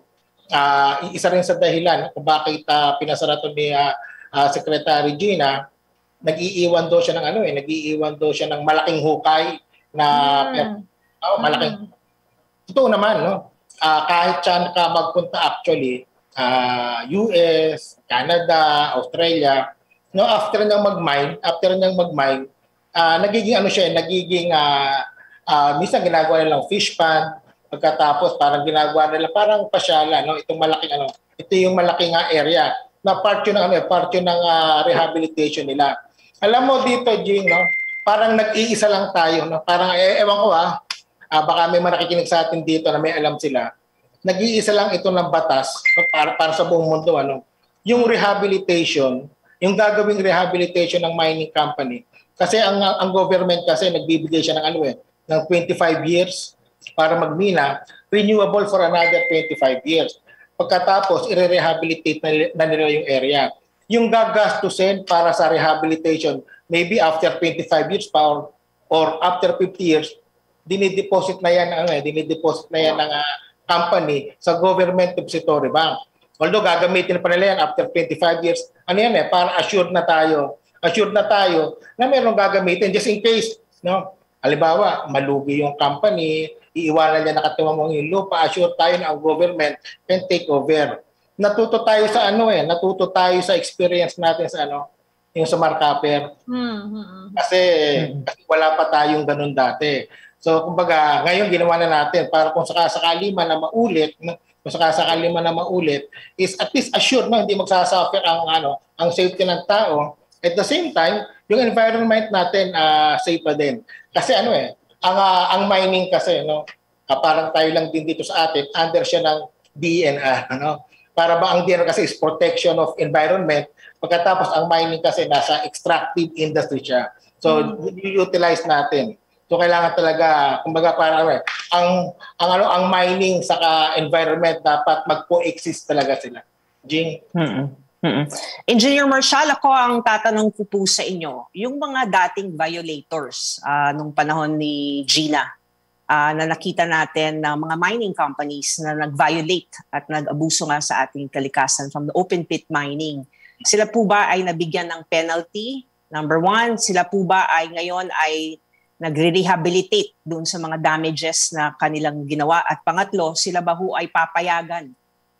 Speaker 13: uh, isa rin sa dahilan kung bakit uh, pinasara to ni uh, uh, Secretary Gina, nag-iiwan daw siya ng ano eh, nag-iiwan daw siya ng malaking hukay na mm. oh, malaking. Mm. Totoo naman, no? Uh, kahit saan ka magpunta actually, uh, U S, Canada, Australia, no, after niyang mag-mine, after niyang mag-mine, uh, nagiging ano siya, nagiging uh, uh, minsan ginagawa nilang fish pond, pagkatapos parang ginagawa nila parang pasyala, no, itong malaking ano, ito yung malaking uh, area na part yun ng ano, part yun ng uh, rehabilitation nila. Alam mo dito, Jing, no, parang nag-iisa lang tayo, no, parang eh, ewan ko ah, Uh, baka may manakikinig sa atin dito na may alam sila. Nag-iisa lang ito ng batas para, para sa buong mundo. Ano? Yung rehabilitation, yung gagawing rehabilitation ng mining company. Kasi ang, ang government kasi nagbibigay siya ng, ano, eh, ng twenty-five years para magmina, renewable for another twenty-five years. Pagkatapos, i-rehabilitate na, na nila yung area. Yung gagastusin para sa rehabilitation, maybe after twenty-five years pa or, or after fifty years, dinideposit na yan ano eh, dinideposit na yan ng uh, company sa government depository bank. Although gagamitin pa nila yan after twenty-five years, ano yan eh, para assured na tayo, assured na tayo na mayroong gagamitin just in case, no? Halimbawa, malugi yung company, iiwanan niya nakatiwa mong yung lupa, assured tayo na ang government can take over. Natuto tayo sa ano eh, natuto tayo sa experience natin sa ano, yung sa Marcaper. Mm-hmm. Kasi, mm-hmm. kasi wala pa tayong ganun dati. So, kumbaga, ngayon ginawa na natin para kung sakasakali man na maulit, kung sakasakali man na maulit, is at least assured na hindi magsasuffer ang, ano, ang safety ng tao. At the same time, yung environment natin uh, safe pa din. Kasi ano eh, ang, uh, ang mining kasi, no, uh, parang tayo lang din dito sa atin, under siya ng D N R. Ano? Para ba ang D N R kasi is protection of environment, pagkatapos ang mining kasi nasa extractive industry siya. So, mm-hmm. utilize natin. So kailangan talaga, kumbaga para eh, ang ang ano ang mining saka environment dapat mag-coexist talaga sila. Jing.
Speaker 9: Mm-mm. Mm-mm. Engineer Marshall, ako ang tatanong ko po sa inyo, yung mga dating violators uh, nung panahon ni Gina uh, na nakita natin na mga mining companies na nag-violate at nag-abuso nga sa ating kalikasan from the open pit mining. Sila po ba ay nabigyan ng penalty? Number one, sila po ba ay ngayon ay nagre-rehabilitate doon sa mga damages na kanilang ginawa? At pangatlo, sila ba ho ay papayagan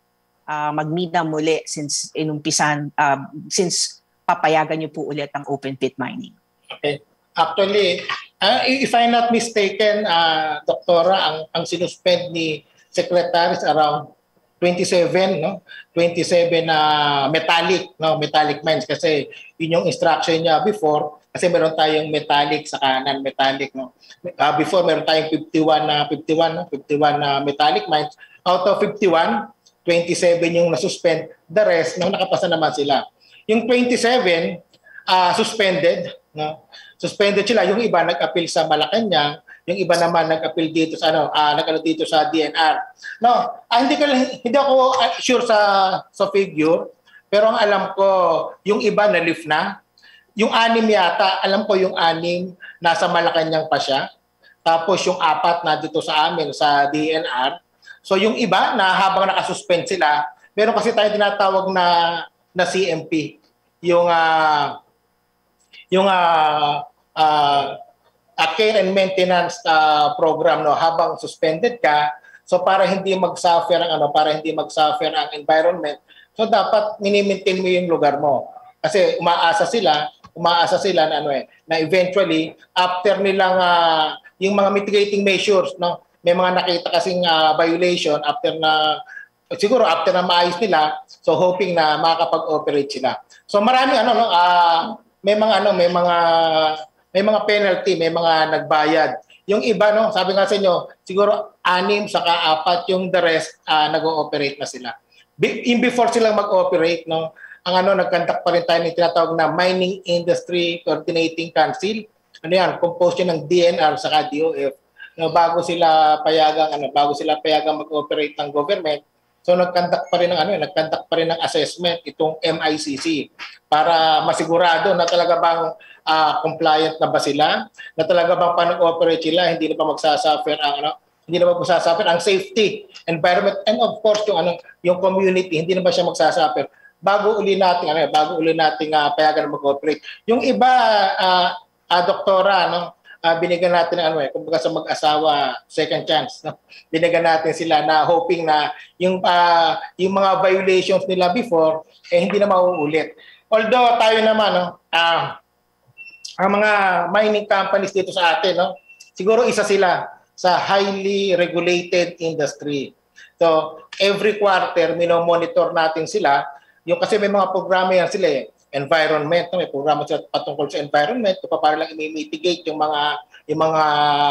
Speaker 9: uh, magmina muli since inumpisan, uh, since papayagan niyo po ulit ang open pit mining?
Speaker 13: Okay. Actually, uh, if I'm not mistaken, uh, Doktora, ang, ang sinuspend ni Secretary around twenty-seven, no? twenty-seven na uh, metallic, no? Metallic mines kasi yun yung instruction niya before. Kasi meron tayong metallic sa kanan, metallic, no. Uh, before meron tayong fifty-one na fifty-one, no? fifty-one na metallic mines. Out of fifty-one, twenty-seven yung na-suspend. The rest, no, nakapasa naman sila. Yung twenty-seven, uh, suspended, no. Suspended sila. Yung iba nag-appeal sa Malacanang, Yung iba naman nag-appeal dito sa ano, uh, nag-ano dito sa D N R. No, ah, hindi ko hindi ako sure sa sa figure, pero ang alam ko yung iba na lift na. Yung anim yata, alam ko yung anim nasa Malacanang pa siya. Tapos yung apat na dito sa amin sa D N R. So yung iba na habang nakasuspend sila, meron kasi tayo tinatawag na na C M P. Yung uh, yung uh, uh, a care and maintenance uh, program, no, habang suspended ka, so para hindi mag-suffer ang ano, para hindi mag-suffer ang environment, so dapat mini-maintain mo yung lugar mo. Kasi umaasa sila, umaasa sila na ano eh, na eventually after nilang uh, yung mga mitigating measures, no, may mga nakita kasing uh, violation after na siguro after na maayos nila, so hoping na makakapag-operate sila. So marami ano no, uh, may mga ano, may mga may mga penalty, may mga nagbayad. Yung iba no, sabi nga sa inyo, siguro anim saka apat, yung the rest uh, nag-ooperate na sila. Be- in before silang mag-ooperate no, ang ano nagkandak pa rin tayo ng tinatawag na Mining Industry Coordinating Council. Ano yan, composed yun ng D N R saka D O F. No, bago sila payagang ano, bago sila payagang mag-ooperate ng government. So nagkandak pa rin ng ano, nagkandak pa rin ng assessment itong M I C C para masigurado na talaga bang uh, compliant na ba sila, na talaga bang paano operate sila, hindi na pa magsasuffer ang ano, hindi na ba magsasuffer ang safety, environment, and of course yung ano, yung community, hindi na ba siya magsasuffer bago uli nating ano, bago uli nating uh, payagan na mag-operate. Yung iba uh, uh, doktora no, Uh, binigyan natin ano eh, kumbaga sa mag-asawa, second chance, no? Binigyan natin sila na hoping na yung uh, yung mga violations nila before eh hindi na mauulit. Although tayo naman no, uh, ang mga mining companies dito sa atin no, siguro isa sila sa highly regulated industry. So every quarter mino-monitor natin sila, yung kasi may mga programa yan sila eh. Environment, may programa sila patungkol sa environment, so para lang i-mitigate yung mga yung mga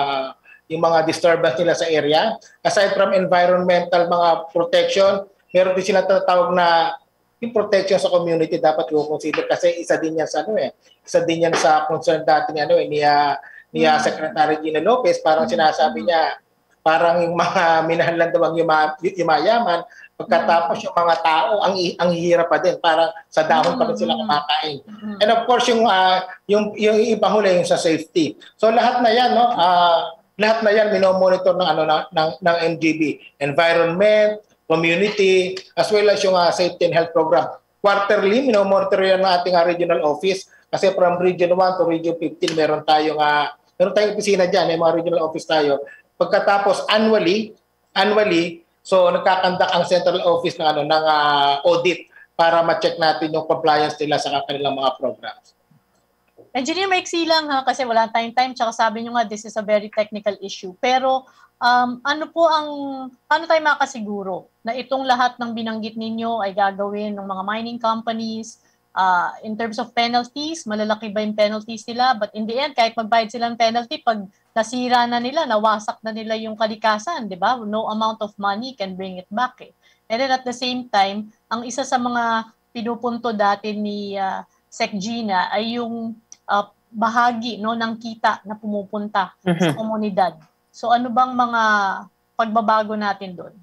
Speaker 13: yung mga disturbance nila sa area. Aside from environmental mga protection, meron din sila tatawag na yung protection sa community dapat i-consider kasi isa din yan sa ano eh, isa din yan sa concern dating ano eh niya niya Secretary Gina Lopez, parang sinasabi niya parang yung mga minahal lang daw ang yuma, yumayaman, pagkatapos yung mga tao ang ang hirap pa din para sa dahon pa rin sila kumakain. And of course yung uh, yung yung ipahuli yung sa safety. So lahat na yan no, uh, lahat na yan minomonitor ng ano ng ng, ng M G B, environment, community, as well as yung uh, safety and health program. Quarterly minomonitor yan ng ating uh, regional office kasi from region one to region fifteen meron tayong uh, meron tayong opisina diyan, may mga regional office tayo. Pagkatapos annually, annually, so nagkakandak ang central office ng ano ng uh, audit para ma-check natin yung compliance nila sa kanilang mga programs.
Speaker 12: Engineer, maiksi lang ha kasi wala tayong time, tsaka sabi nyo nga this is a very technical issue. Pero um, ano po ang paano tayo makasiguro na itong lahat ng binanggit ninyo ay gagawin ng mga mining companies? Uh, in terms of penalties, malalaki ba yung penalties nila? But in the end, kahit magbayad sila ng penalty, pag nasira na nila, nawasak na nila yung kalikasan, di ba? No amount of money can bring it back. Eh. And then at the same time, ang isa sa mga pinupunto dati ni uh, Sec Gina ay yung uh, bahagi no, ng kita na pumupunta mm-hmm. sa komunidad. So ano bang mga pagbabago natin doon?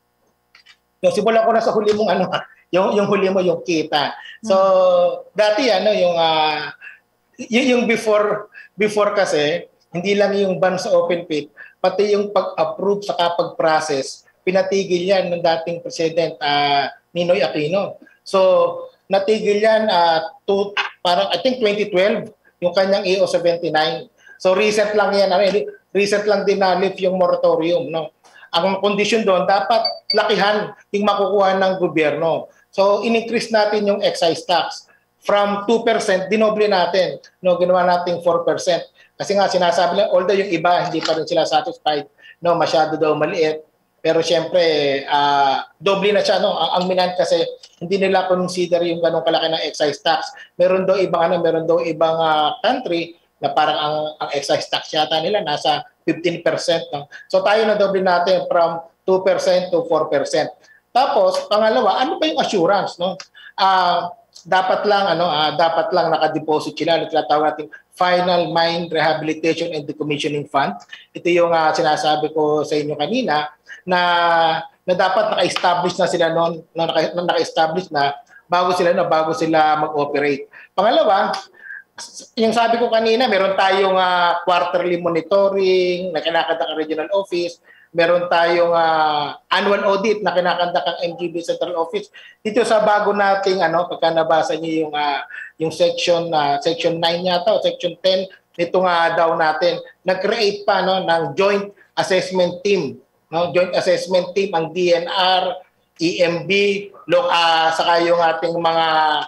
Speaker 13: So, simulan ko na sa huli mong ano, yung yung huli mo yung kita. So hmm. dati ano yung uh, y- yung before before kasi hindi lang yung ban sa open pit, pati yung pag-approve sa pag-process, pinatigil yan ng dating President uh, Ninoy Aquino. So natigil yan uh, to parang I think twenty twelve yung kanyang A O seventy-nine. So recent lang yan, ano, recent lang din na lift yung moratorium, no. Ang condition doon dapat lakihan yung makukuha ng gobyerno. So, in-increase natin yung excise tax from two percent, dinoble natin. No, ginawa natin four percent. Kasi nga sinasabi lang, although yung iba hindi pa rin sila satisfied, no, masyado daw maliit. Pero syempre, uh, doble na siya. No? Ang, ang Minan kasi, hindi nila consider yung ganong kalaki ng excise tax. Meron daw ibang, ano, meron daw ibang uh, country na parang ang, ang excise tax yata nila nasa fifteen percent. No? So tayo na doble natin from two percent to four percent. Tapos, pangalawa, ano ba yung assurance? No? Uh, dapat lang ano uh, dapat lang naka-deposit sila ng tinatawag nating Final Mine Rehabilitation and Decommissioning Fund. Ito yung uh, sinasabi ko sa inyo kanina na na dapat naka-establish na sila noon, na naka, na naka-establish na bago sila na bago sila mag-operate. Pangalawa, yung sabi ko kanina, meron tayong uh, quarterly monitoring na kinakanta ng regional office. Meron tayong uh, annual audit na kinakanta ng M G B Central Office. Dito sa bago nating ano, pagka nabasa niyo yung uh, yung section uh, section nine yata o section ten nito nga daw natin, nag-create pa no ng joint assessment team, no? Joint assessment team ang D N R, E M B, lo uh, saka yung ating mga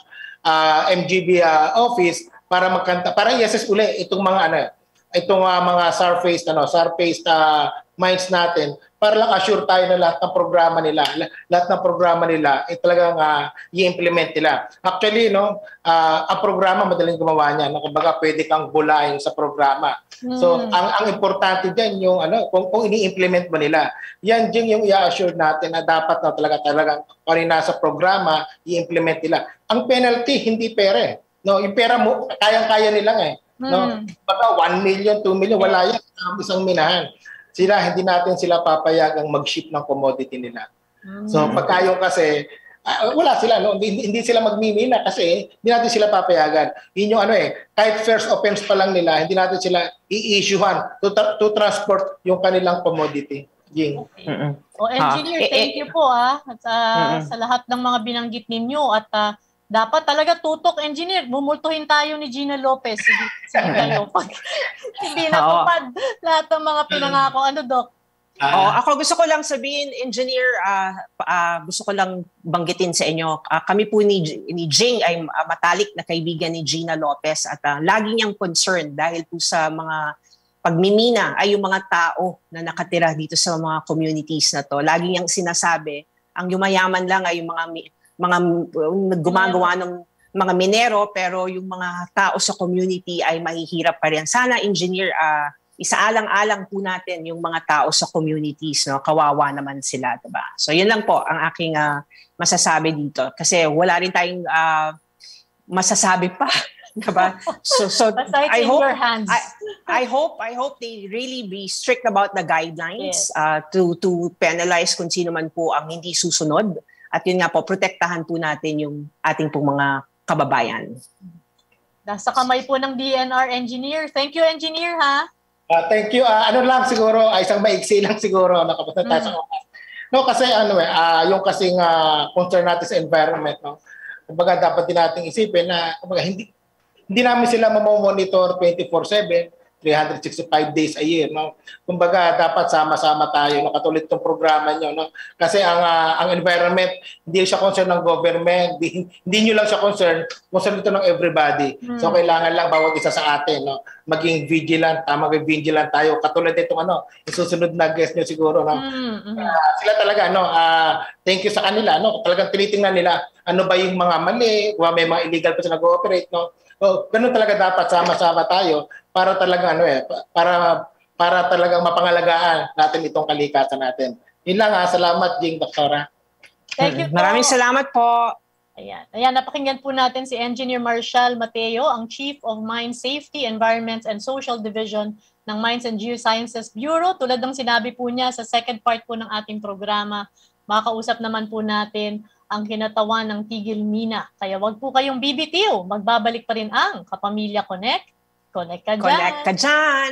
Speaker 13: uh, M G B uh, office para magkanta para i-assess uli itong mga ano itong uh, mga surface ano surface uh, mines natin para lang assure tayo na lahat ng programa nila lahat ng programa nila ay talagang uh, i-implement nila. Actually no uh, ang programa madaling gumawa niya, no? Kumbaga pwede kang bulayin sa programa. Mm. So ang ang importante diyan yung ano kung, kung ini-implement mo nila. Yan din yung i-assure natin na dapat na talaga talagang kung nasa programa i-implement nila. Ang penalty hindi pera. No, yung pera mo kayang-kaya nilang eh. No, baka one million, two million wala yan sa isang minahan. Sila hindi natin sila papayagang mag-ship ng commodity nila. Mm. So pagka yung kasi uh, wala sila no, hindi, hindi sila magmimina kasi hindi natin sila papayagan. Yun yung ano eh, kahit first offense pa lang nila, hindi natin sila i-issuehan to, tra- to transport yung kanilang commodity. Jing.
Speaker 12: Okay. Mm-hmm. O engineer, thank you po ah at, uh, mm-hmm. sa lahat ng mga binanggit ninyo at uh, dapat talaga tutok, engineer. Mumultuhin tayo ni Gina Lopez. Sige, sige kayo. Pag hindi natupad lahat ng mga pinangako. Ano, Doc?
Speaker 9: Oh, ako gusto ko lang sabihin, engineer, uh, uh, gusto ko lang banggitin sa inyo. Uh, kami po ni, ni Jing ay uh, matalik na kaibigan ni Gina Lopez at uh, lagi niyang concerned dahil po sa mga pagmimina ay yung mga tao na nakatira dito sa mga communities na to. Lagi niyang sinasabi, ang yumayaman lang ay yung mga mga gumagawa ng mga minero pero yung mga tao sa community ay mahihirap pa rin. Sana engineer, uh, isaalang-alang po natin yung mga tao sa communities, no? Kawawa naman sila, diba? So yun lang po ang aking uh, masasabi dito kasi wala rin tayong uh, masasabi pa, diba? So so I hope your hands. I, I hope I hope they really be strict about the guidelines yes. uh, to to penalize kung sino man po ang hindi susunod. At yun nga po, protektahan po natin yung ating pong mga kababayan.
Speaker 12: Nasa kamay po ng D N R engineer. Thank you, engineer, ha?
Speaker 13: Uh, thank you. Uh, ano lang siguro, uh, isang maiksi lang siguro. Nakapasa tayo mm. sa no, kasi ano eh, uh, yung kasing uh, concern natin sa environment, no? Kumbaga dapat din natin isipin na kumbaga, hindi, hindi namin sila mamomonitor twenty-four seven, three hundred sixty-five days a year, no? Kumbaga dapat sama-sama tayo, no? Katulad itong programa nyo, no? Kasi ang uh, ang environment hindi siya concern ng government, hindi, hindi nyo lang siya concern, concern ito ng everybody. Hmm. So kailangan lang bawat isa sa atin, no? Maging vigilant, uh, maging vigilant tayo. Katulad itong ano, isusunod na guest nyo siguro, no? Hmm. Uh, sila talaga, no? Uh, thank you sa kanila, no? Talagang tinitingnan nila ano ba yung mga mali, kung may mga illegal pa siya nag-ooperate, no? So, ganun talaga dapat sama-sama tayo para talaga ano eh para para talagang mapangalagaan natin itong kalikasan natin. Yun lang ha. Salamat, Jing, Doktora.
Speaker 12: Thank you po.
Speaker 9: Maraming salamat po.
Speaker 12: Ayan. Ayan, napakinggan po natin si Engineer Marshall Mateo, ang Chief of Mine Safety, Environment and Social Division ng Mines and Geosciences Bureau. Tulad ng sinabi po niya sa second part po ng ating programa, makakausap naman po natin ang kinatawan ng Tigil Mina. Kaya wag po kayong bibitiw. Magbabalik pa rin ang Kapamilya Connect. Connect ka dyan.
Speaker 9: Connect ka dyan.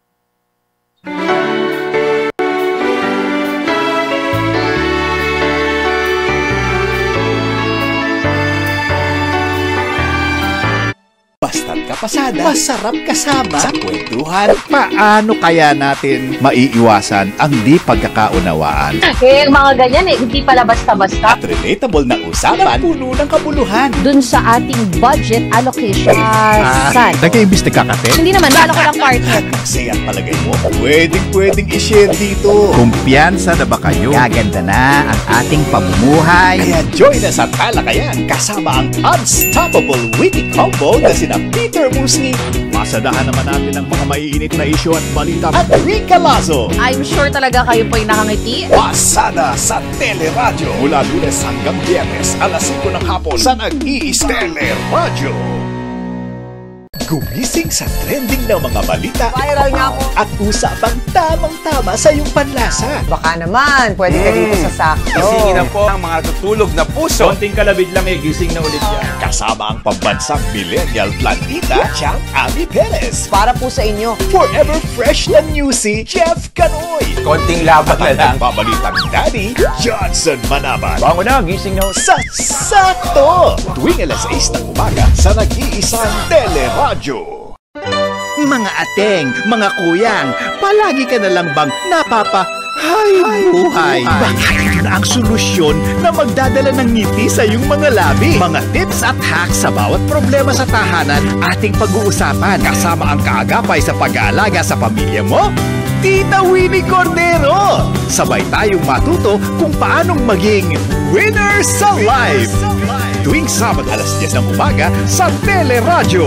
Speaker 2: Basta't kapasada, masarap kasama sa kwentuhan.
Speaker 8: Paano kaya natin maiiwasan ang di pagkakaunawaan?
Speaker 3: Eh, mga ganyan eh, hindi pala basta-basta.
Speaker 2: At relatable na usapan, puno ng kabuluhan.
Speaker 3: Dun sa ating budget allocation.
Speaker 8: Ah,
Speaker 3: San?
Speaker 8: nag-iimbis na kakate?
Speaker 3: Hindi naman, lalo ko lang partner.
Speaker 2: Kasi ang palagay mo, pwedeng-pwedeng i-share dito.
Speaker 8: Kumpiyansa na ba kayo? Gaganda na ang ating pamumuhay.
Speaker 2: Kaya join us sa talakayan kasama ang unstoppable witty combo na sina Peter Sir Musli. Masadahan naman natin ang mga maiinit na isyu at balita. At Rica Lazo.
Speaker 3: I'm sure talaga kayo po'y nakangiti.
Speaker 2: Pasada sa Teleradyo. Mula Lunes hanggang Biyernes, alas singko ng hapon sa nag-iis Teleradyo. Gumising sa trending ng mga balita.
Speaker 9: Viral nga po.
Speaker 2: At usapang tamang-tama sa iyong panlasa.
Speaker 9: Baka naman, pwede ka dito sa sakto.
Speaker 10: Gisingin na po ang mga tutulog na puso.
Speaker 5: Konting kalabit lang eh, gising na ulit yan.
Speaker 2: Kasama ang pambansang millennial planita, Chang Ami Perez.
Speaker 9: Para po sa inyo.
Speaker 2: Forever fresh na newsy, Jeff Canoy.
Speaker 10: Konting laban na lang.
Speaker 2: Pabalitang Daddy, Johnson Manaban.
Speaker 5: Bango na, gising na.
Speaker 2: Sa sakto! Tuwing alas sais ng umaga sa nag-iisang Teleradyo. Mga ateng, mga kuyang, palagi ka na lang bang napapa... Hay buhay! Baka ito na ang solusyon na magdadala ng ngiti sa iyong mga labi. Mga tips at hacks sa bawat problema sa tahanan ating pag-uusapan. Kasama ang kaagapay sa pag-aalaga sa pamilya mo, Tita Winnie Cordero. Sabay tayong matuto kung paanong maging winner sa life. Tuwing Sabado alas diyes ng umaga sa Teleradyo.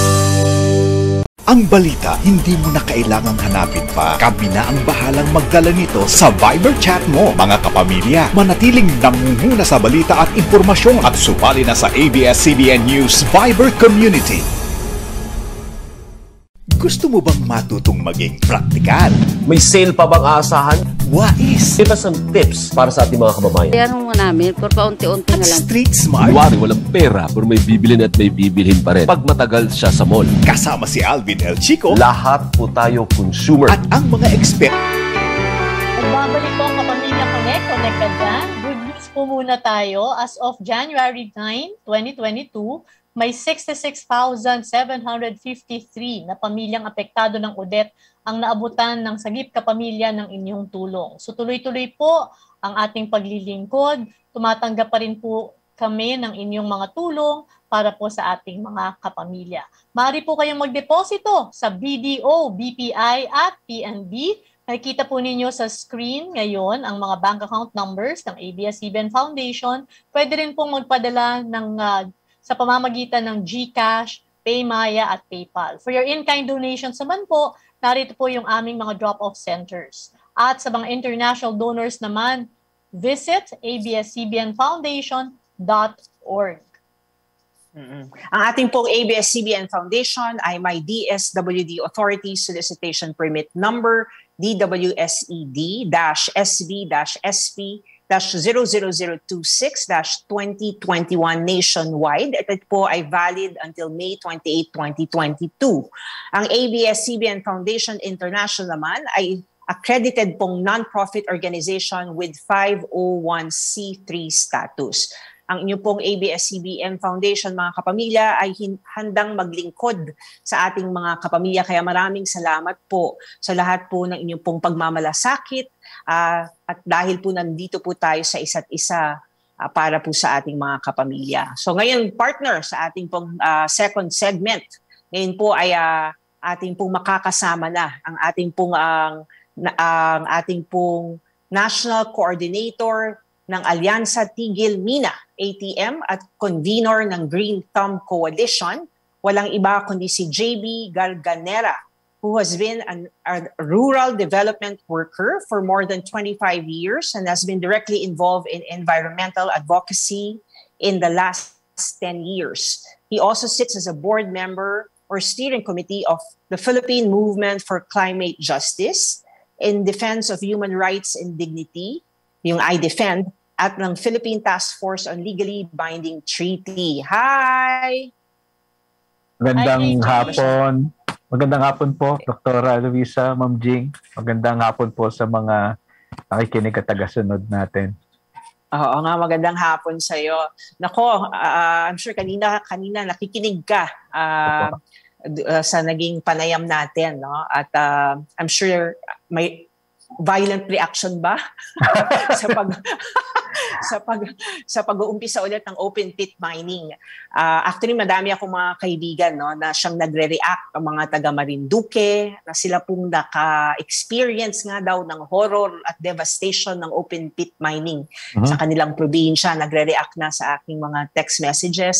Speaker 2: Ang balita, hindi mo na kailangang hanapin pa. Kami na ang bahalang magdala nito sa Viber chat mo. Mga kapamilya, manatiling nangunguna sa balita at impormasyon at sumali na sa A B S C B N News Viber Community. Gusto mo bang matutong maging praktikal?
Speaker 1: May sale pa bang aasahan?
Speaker 2: Wais!
Speaker 1: Give us some tips para sa ating mga kababayan.
Speaker 3: Yan mo namin, pero paunti-unti
Speaker 2: At
Speaker 3: na lang.
Speaker 2: street smart?
Speaker 1: Kunwari, walang pera pero may bibilin at may bibilhin pa rin. Pag matagal siya sa mall.
Speaker 2: Kasama si Alvin El Chico.
Speaker 1: Lahat po tayo consumer.
Speaker 2: At ang mga expert.
Speaker 12: Magbabalik po ang Kapamilya Connect, connected ka. Good news po muna tayo. As of January ninth, twenty twenty-two, may sixty-six thousand seven hundred fifty-three na pamilyang apektado ng Odette ang naabutan ng sagip kapamilya ng inyong tulong. So tuloy-tuloy po ang ating paglilingkod. Tumatanggap pa rin po kami ng inyong mga tulong para po sa ating mga kapamilya. Maaari po kayong magdeposito sa B D O, B P I at P N B. Nakikita po ninyo sa screen ngayon ang mga bank account numbers ng A B S C B N Foundation. Pwede rin pong magpadala ng uh, sa pamamagitan ng GCash, PayMaya at PayPal. For your in-kind donations naman po, narito po yung aming mga drop-off centers. At sa mga international donors naman, visit a b s c b n foundation dot org.
Speaker 9: Mm-hmm. Ang ating pong A B S C B N Foundation ay may D S W D Authority Solicitation Permit Number D W S E D S B S P zero zero zero two six twenty twenty-one nationwide. At ito po ay valid until May twenty-eighth, twenty twenty-two. Ang A B S C B N Foundation International naman ay accredited pong non-profit organization with five oh one c three status. Ang inyong pong A B S C B N Foundation, mga kapamilya, ay handang maglingkod sa ating mga kapamilya. Kaya maraming salamat po sa lahat po ng inyong pong pagmamalasakit. Uh, at dahil po nandito po tayo sa isa't isa uh, para po sa ating mga kapamilya. So ngayon, partner sa ating pong uh, second segment, ngayon po ay uh, ating pong makakasama na ang ating pong, uh, na, uh, ating pong National Coordinator ng Alyansa Tigil Mina, A T M, at convener ng Green Thumb Coalition, walang iba kundi si J B Garganera, who has been an, a rural development worker for more than twenty-five years and has been directly involved in environmental advocacy in the last ten years. He also sits as a board member or steering committee of the Philippine Movement for Climate Justice in Defense of Human Rights and Dignity, yung I DEFEND, at ng Philippine Task Force on Legally Binding Treaty. Hi!
Speaker 6: Magandang hapon. Magandang hapon po, Doktora Luisa, Ma'am Jing. Magandang hapon po sa mga nakikinig at tagasunod natin.
Speaker 9: Oo nga, magandang hapon sa iyo. Nako, uh, I'm sure kanina kanina nakikinig ka uh, uh, sa naging panayam natin, no? At uh, I'm sure may violent reaction ba sa pag sa pag sa pag-uumpisa ulit ng open pit mining. Uh, actually, madami akong mga kaibigan, no, na siyang nagre-react, ang mga taga Marinduque, na sila pong naka-experience nga daw ng horror at devastation ng open pit mining uh-huh. sa kanilang probinsya. Nagre-react na sa aking mga text messages.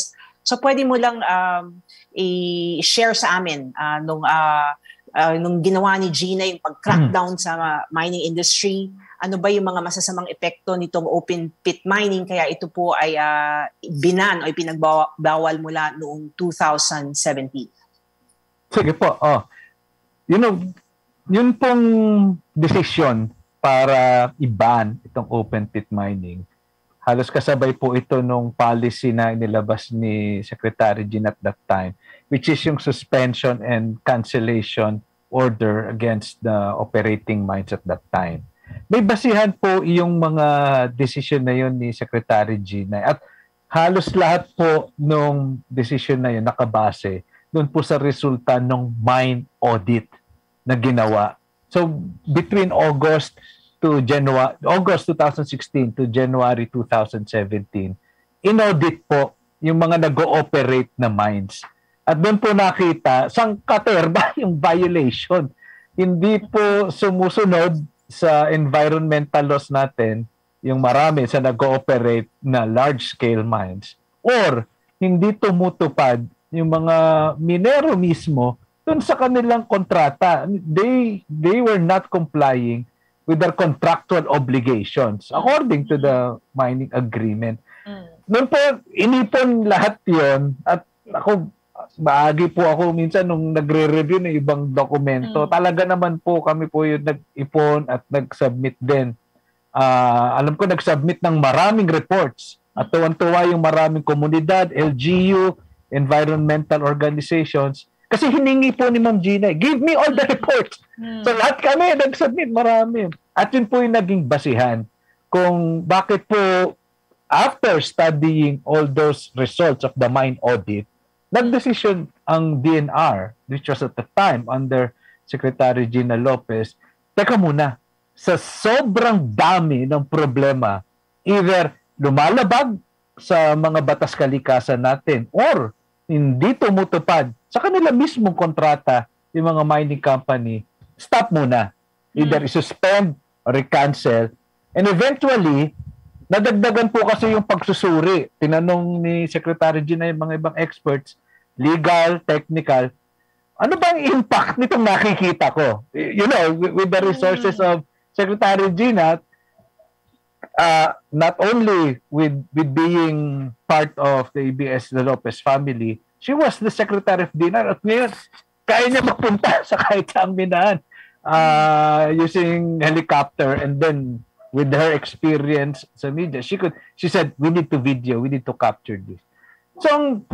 Speaker 9: So pwede mo lang um, i-share sa amin uh, nung, uh, uh, nung ginawa ni Gina yung pag-crackdown sa uh, mining industry. Ano ba yung mga masasamang epekto nitong open pit mining kaya ito po ay uh, binan o ipinagbawal mula noong two thousand seventeen?
Speaker 6: Sige po. Oh. You know, yun pong decision para i-ban itong open pit mining, halos kasabay po ito nung policy na inilabas ni Secretary Jean at that time, which is yung suspension and cancellation order against the operating mines at that time. May basihan po yung mga decision na yun ni Secretary Gina at halos lahat po nung decision na yun nakabase doon po sa resulta ng mine audit na ginawa. So between August to January, August twenty sixteen to January twenty seventeen, in-audit po yung mga nag-ooperate na mines. At doon po nakita, sang katerba yung violation. Hindi po sumusunod sa environmental laws natin, yung marami sa nag-ooperate na large-scale mines. Or, hindi tumutupad yung mga minero mismo dun sa kanilang kontrata. They, they were not complying with their contractual obligations according to the mining agreement. Noon po, inipon lahat yon at ako, baagi po ako minsan nung nagre-review ng ibang dokumento. Mm. Talaga naman po kami po yung nag-ipon at nag-submit din. Uh, alam ko, nag-submit ng maraming reports. At tuwan-tuwa yung maraming komunidad, L G U, environmental organizations. Kasi hiningi po ni Ma'am Gina, give me all the reports. Mm. So lahat kami nag-submit, marami. At yun po yung naging basihan kung bakit po after studying all those results of the mine audit, nag-decision ang D N R, which was at the time under Secretary Gina Lopez, teka muna, sa sobrang dami ng problema, either lumalabag sa mga batas kalikasan natin or hindi tumutupad sa kanila mismong kontrata yung mga mining company, stop muna. Either mm. i-suspend or i-cancel. And eventually, nadagdagan po kasi yung pagsusuri. Tinanong ni Secretary Gina yung mga ibang experts, legal, technical, ano ba ang impact nitong nakikita ko? You know, with the resources of Secretary Gina, uh, not only with, with being part of the A B S de Lopez family, she was the Secretary of D N R at ngayon, kaya niya magpunta sa kahit saang minahan uh, using helicopter, and then with her experience sa media, she could, she said, we need to video, we need to capture this. So,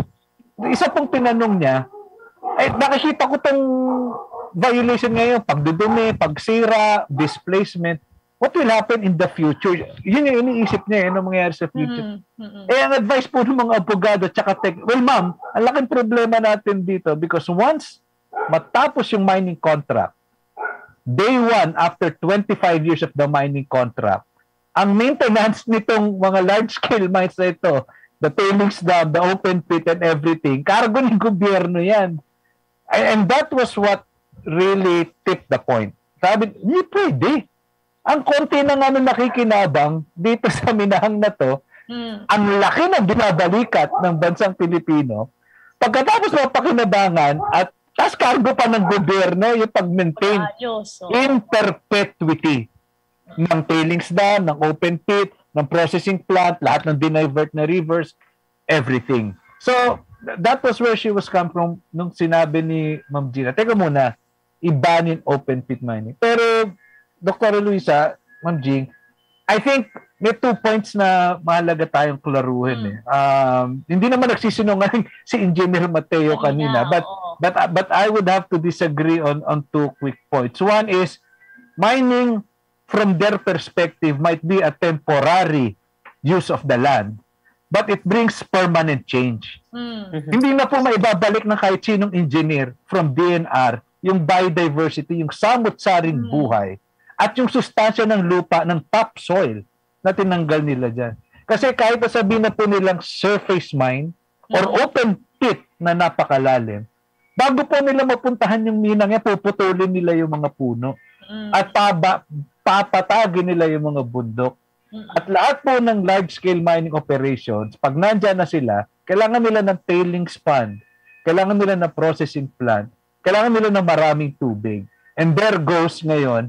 Speaker 6: isa pong tinanong niya, ay nakikita ko tong violation ngayon, pagdudumi, pagsira, displacement, what will happen in the future? Yun yung iniisip niya, yun ang mangyayari sa future. Mm-hmm. Eh, ang advice po ng mga abogado tsaka tech, well, ma'am, ang laking problema natin dito because once matapos yung mining contract, day one after twenty-five years of the mining contract, ang maintenance nitong mga large-scale mines na ito, the tailings dam, the open pit and everything, cargo ng gobyerno yan. And that was what really tipped the point. Sabi, hindi pwede. Ang konti na nga nung nakikinabang dito sa minahang na to, mm. ang laki ng binabalikat ng bansang Pilipino, pagkatapos mapakinabangan at tas cargo pa ng gobyerno yung pag-maintain in perpetuity ng tailings dam, ng open pit, ng processing plant, lahat ng dinivert na rivers, everything. So, that was where she was come from nung sinabi ni Ma'am Gina, teka muna, i-ban in open pit mining. Pero, Doctor Luisa, Ma'am Jing, I think may two points na mahalaga tayong klaruhin. Mm. Eh. Um, hindi naman nagsisinungaling si Engineer Mateo kanina, but but but I would have to disagree on on two quick points. One is mining from their perspective might be a temporary use of the land, but it brings permanent change. Mm. Hindi na po maibabalik ng kahit sinong engineer from D N R yung biodiversity, yung samot-saring mm. buhay at yung sustansya ng lupa ng topsoil na tinanggal nila dyan. Kasi kahit sabihin na po nilang surface mine or open pit na napakalalim, bago po nila mapuntahan yung minang yan, puputulin nila yung mga puno at paba, papatagin nila yung mga bundok. At lahat po ng large-scale mining operations, pag nandyan na sila, Kailangan nila ng tailings pond. Kailangan nila ng processing plant. Kailangan nila ng maraming tubig. And there goes ngayon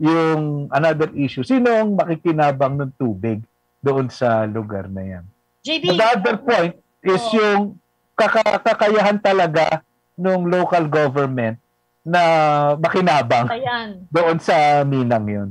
Speaker 6: yung another issue. Sino ang makikinabang ng tubig doon sa lugar na yan?
Speaker 12: J B,
Speaker 6: the other point is
Speaker 12: oh.
Speaker 6: yung kaka- kakayahan talaga ng local government na makinabang
Speaker 12: Ayan.
Speaker 6: doon sa minang yun.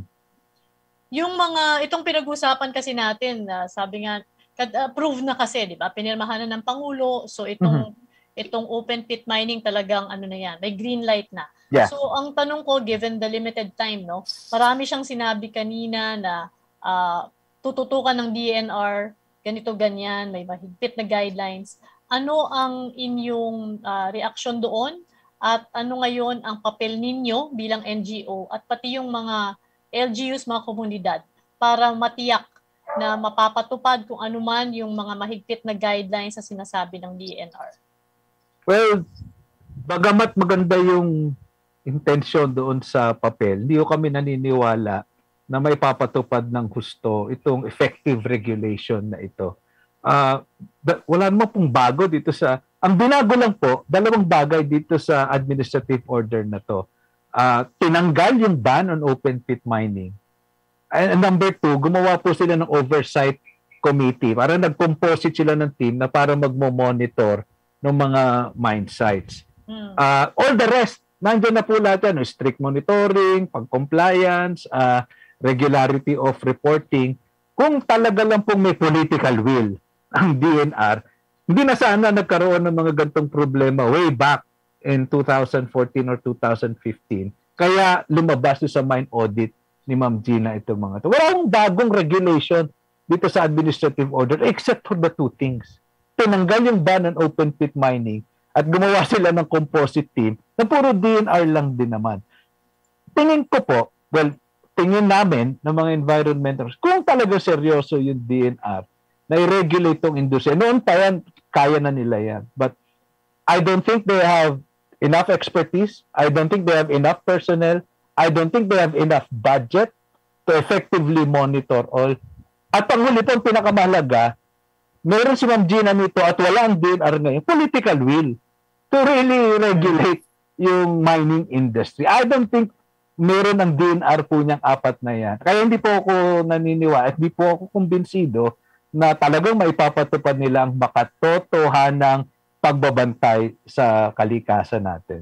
Speaker 12: Yung mga, itong pinag-usapan kasi natin, uh, sabi nga, uh, prove na kasi, di ba? Pinirmahan na ng Pangulo, so itong mm-hmm. itong open pit mining talagang ano na yan, may green light na.
Speaker 6: Yeah.
Speaker 12: So ang tanong ko, given the limited time, no, marami siyang sinabi kanina na uh, tututukan ng D N R, ganito ganyan, may mahigpit na guidelines. Ano ang inyong uh, reaksyon doon? At ano ngayon ang papel ninyo bilang N G O at pati yung mga L G Us, mga komunidad, para matiyak na mapapatupad kung ano man yung mga mahigpit na guidelines na sinasabi ng D N R?
Speaker 6: Well, bagamat maganda yung intention doon sa papel, hindi ko kami naniniwala na may papatupad ng husto itong effective regulation na ito. Uh, wala naman pong bago dito sa... Ang binago lang po, dalawang bagay dito sa administrative order na to. Uh, tinanggal yung ban on open pit mining. And number two, gumawa po sila ng oversight committee. Para nag-composite sila ng team na para magmo-monitor ng mga mine sites. Mm. Uh, all the rest, nandiyan na po lahat yan. Strict monitoring, pag-compliance, uh, regularity of reporting. Kung talaga lang pong may political will ang D N R, hindi na sana nagkaroon ng mga gantong problema way back in two thousand fourteen or two thousand fifteen. Kaya lumabas sa mine audit ni Ma'am Gina itong mga ito. Walang bagong regulation dito sa administrative order except for the two things. Tinanggal yung ban on open pit mining at gumawa sila ng composite team na puro D N R lang din naman. Tingin ko po, well, tingin namin ng mga environmentalists, kung talaga seryoso yung D N R na i-regulate tong industry, noon pa yan, kaya na nila yan. But I don't think they have enough expertise. I don't think they have enough personnel. I don't think they have enough budget to effectively monitor all. At ang huli po, pinakamahalaga, meron si Ma'am Gina nito at wala ang D N R ngayon, political will to really regulate yung mining industry. I don't think meron ang D N R po niyang apat na yan. Kaya hindi po ako naniniwala at hindi po ako kumbinsido na talagang maipapatupad nila ang makatotohanang pagbabantay sa kalikasan natin.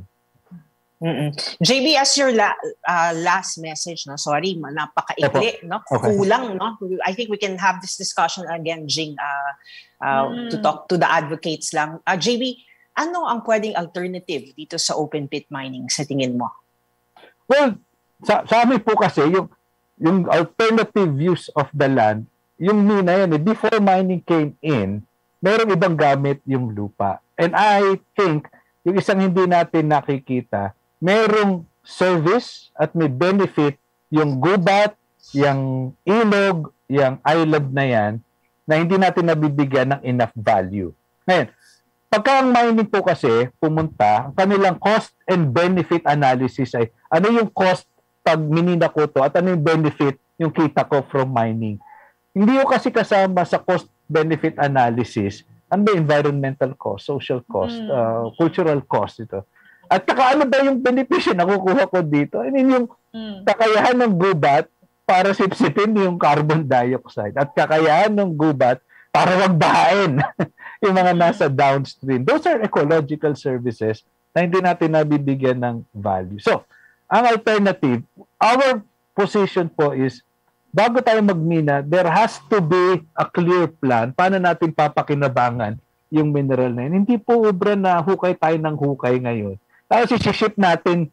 Speaker 9: Mm-mm. J B, as your la- uh, last message, no, sorry, napakaikli, no?
Speaker 6: Okay.
Speaker 9: Kulang, no? I think we can have this discussion again, Jing, uh, uh, mm. to talk to the advocates lang. Uh, J B, ano ang pwedeng alternative dito sa open pit mining sa tingin mo?
Speaker 6: Well, sa, sa amin po kasi, yung, yung alternative use of the land, yung mina yan, eh, before mining came in, mayroong ibang gamit yung lupa. And I think, yung isang hindi natin nakikita, merong service at may benefit yung gubat, yung ilog, yung island na yan, na hindi natin nabibigyan ng enough value. Ngayon, pagka ang mining po kasi pumunta, ang kanilang cost and benefit analysis ay ano yung cost pag minina ko to at ano yung benefit yung kita ko from mining. Hindi ko kasi kasama sa cost benefit analysis ano ba environmental cost, social cost, mm. uh, cultural cost ito. At saka ano ba yung benepisyo na kukuha ko dito? I mean, yung mm. kakayahan ng gubat para sipsipin yung carbon dioxide at kakayahan ng gubat para magbahain yung mga nasa downstream. Those are ecological services na hindi natin nabibigyan ng value. So, ang alternative, our position po is bago tayo magmina, there has to be a clear plan paano natin papakinabangan yung mineral na yun. Hindi po ubra na hukay tayo ng hukay ngayon. Tapos isi-ship natin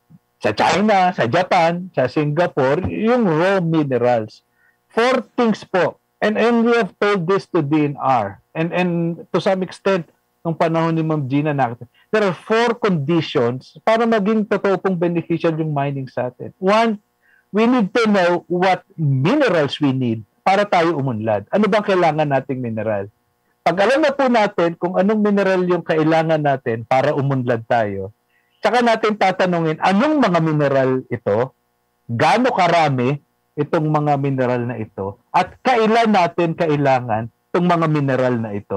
Speaker 6: sa China, sa Japan, sa Singapore, yung raw minerals. Four things po. And, and we have told this to D N R. And, and to some extent, nung panahon ni Ma'am Gina, there are four conditions para maging totoo pong beneficial yung mining sa atin. One, we need to know what minerals we need para tayo umunlad. Ano bang kailangan nating mineral? Pag alam na po natin kung anong mineral yung kailangan natin para umunlad tayo, tsaka natin tatanungin anong mga mineral ito, gaano karami itong mga mineral na ito, at kailan natin kailangan itong mga mineral na ito.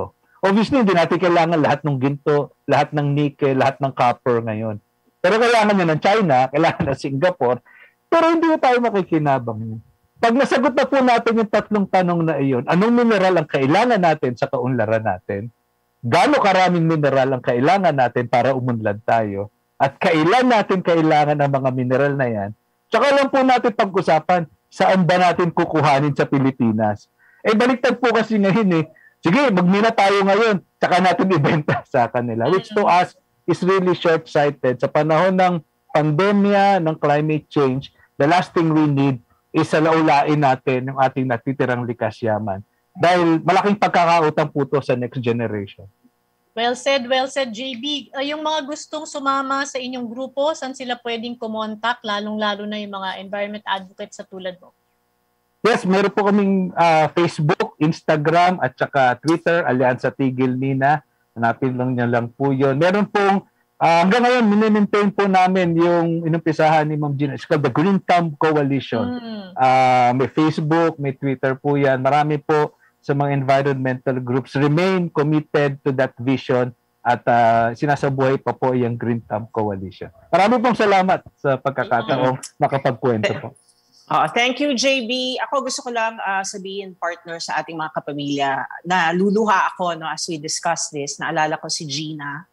Speaker 6: Obviously, hindi natin kailangan lahat ng ginto, lahat ng nickel, lahat ng copper ngayon. Pero kailangan niya ng China, kailangan ng Singapore, pero hindi na tayo makikinabang yun. Pag nasagot na po natin yung tatlong tanong na iyon, anong mineral ang kailangan natin sa kaunlaran natin? Gaano karaming mineral ang kailangan natin para umunlad tayo? At kailan natin kailangan ang mga mineral na yan? Tsaka lang po natin pag-usapan, saan ba natin kukuhanin sa Pilipinas? Eh, baliktad po kasi ngayon eh. Sige, magmina tayo ngayon, tsaka natin ibenta sa kanila. Which to us is really short-sighted. Sa panahon ng pandemya, ng climate change, the last thing we need is salaulain natin yung ating natitirang likas yaman. Dahil malaking pagkakautang po to sa next generation.
Speaker 12: Well said, well said, J B. Uh, yung mga gustong sumama sa inyong grupo, saan sila pwedeng kumontak, lalong-lalo na yung mga environment advocates sa tulad mo?
Speaker 6: Yes, meron po kaming uh, Facebook, Instagram, at saka Twitter, Alyansa Tigil Mina. Hanapin lang niya lang po yun. Meron pong Uh, hanggang ngayon, minimaintain po namin yung inumpisahan ni Ma'am Gina. It's called the Green Thumb Coalition. Mm. Uh, may Facebook, may Twitter po yan. Marami po sa mga environmental groups remain committed to that vision at uh, sinasabuhay pa po yung Green Thumb Coalition. Marami pong salamat sa pagkakataong makapagkwento po.
Speaker 9: Uh, thank you, J B. Ako gusto ko lang uh, sabihin, partner, sa ating mga kapamilya, na luluha ako no, as we discuss this. Naalala ko si Gina.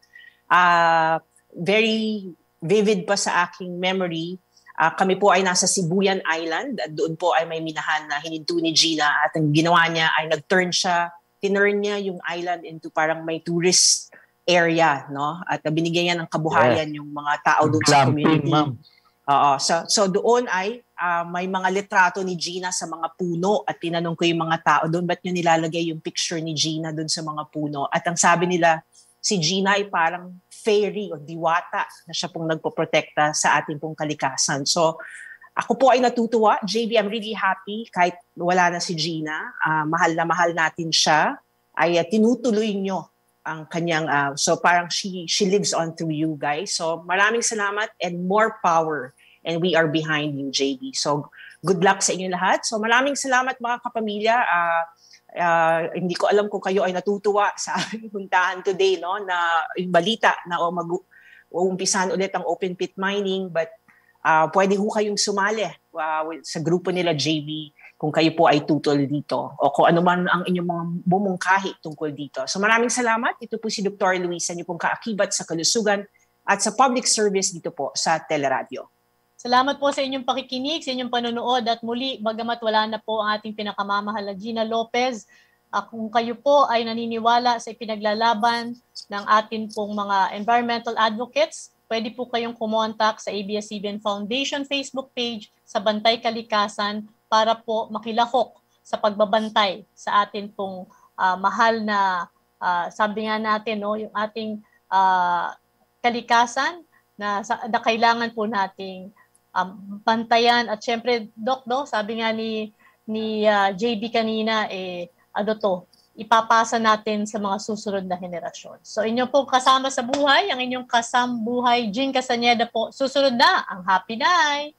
Speaker 9: Uh, very vivid pa sa aking memory. Uh, kami po ay nasa Sibuyan Island at doon po ay may minahan na hininto ni Gina at ang ginawa niya ay nag-turn siya, tinurn niya yung island into parang may tourist area, no? At uh, binigyan niya ng kabuhayan yeah. yung mga tao doon sa community. Oo, so, so doon ay uh, may mga litrato ni Gina sa mga puno at tinanong ko yung mga tao doon, ba't nyo nilalagay yung picture ni Gina doon sa mga puno? At ang sabi nila, si Gina ay parang fairy o diwata na siya pong nagpoprotekta sa ating pong kalikasan. So, ako po ay natutuwa. J B, I'm really happy kahit wala na si Gina. Uh, mahal na mahal natin siya. Ay uh, tinutuloy nyo ang kanyang, uh, so parang she, she lives on through you guys. So, maraming salamat and more power. And we are behind you, J B. So, good luck sa inyo lahat. So, maraming salamat mga kapamilya. Uh, Uh, hindi ko alam kung kayo ay natutuwa sa aming puntahan today, no, na yung balita na o mag-uumpisahan ulit ang open pit mining, but uh, pwede ho kayong sumali uh, sa grupo nila, J B, kung kayo po ay tutol dito o kung ano man ang inyong mga bumungkahi tungkol dito. So maraming salamat. Ito po si Doctor Luisa, niyo pong kaakibat sa kalusugan at sa public service dito po sa Teleradyo.
Speaker 12: Salamat po sa inyong pakikinig, sa inyong panonood at muli, bagamat wala na po ang ating pinakamamahal na Gina Lopez, uh, kung kayo po ay naniniwala sa ipinaglalaban ng atin pong mga environmental advocates, pwede po kayong kumontak sa A B S C B N Foundation Facebook page sa Bantay Kalikasan para po makilahok sa pagbabantay sa atin pong uh, mahal na, uh, sabi nga natin, no, yung ating uh, kalikasan na, na kailangan po nating Um, bantayan at syempre Doc, no, sabi nga ni ni uh, J B kanina eh ano to, ipapasa natin sa mga susunod na henerasyon. So inyo po kasama sa buhay, ang inyong kasambuhay Jean Castañeda po. Susunod na ang Happy Night.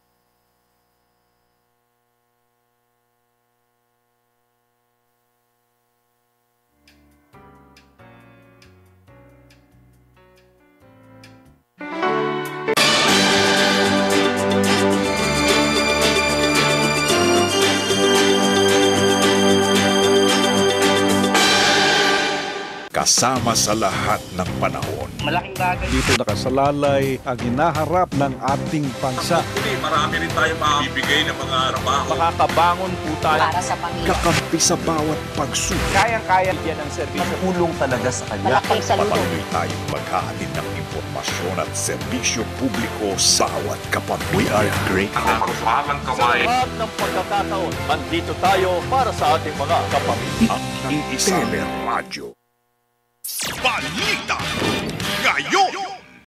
Speaker 14: Kasama sa lahat ng panahon.
Speaker 15: Malaking bagay.
Speaker 16: Dito nakasalalay ang hinaharap ng ating bansa.
Speaker 4: Marami rin tayo mabibigay ng mga trabaho.
Speaker 10: Makakabangon po tayo
Speaker 11: para sa pamilya.
Speaker 14: Kakampi sa bawat pagsubok.
Speaker 15: Kayang-kaya bigyan ng serbisyo.
Speaker 10: Tulong talaga sa kanya.
Speaker 11: Malaking saludo.
Speaker 14: Patuloy tayong maghahatid ng impormasyon at serbisyo publiko sa bawat kapamilya. We are grateful.
Speaker 4: Magpapalang kamay.
Speaker 10: Sa lahat ng pagkakataon, andito tayo para sa ating mga kapamilya.
Speaker 14: Ang Teleradyo.
Speaker 2: Balita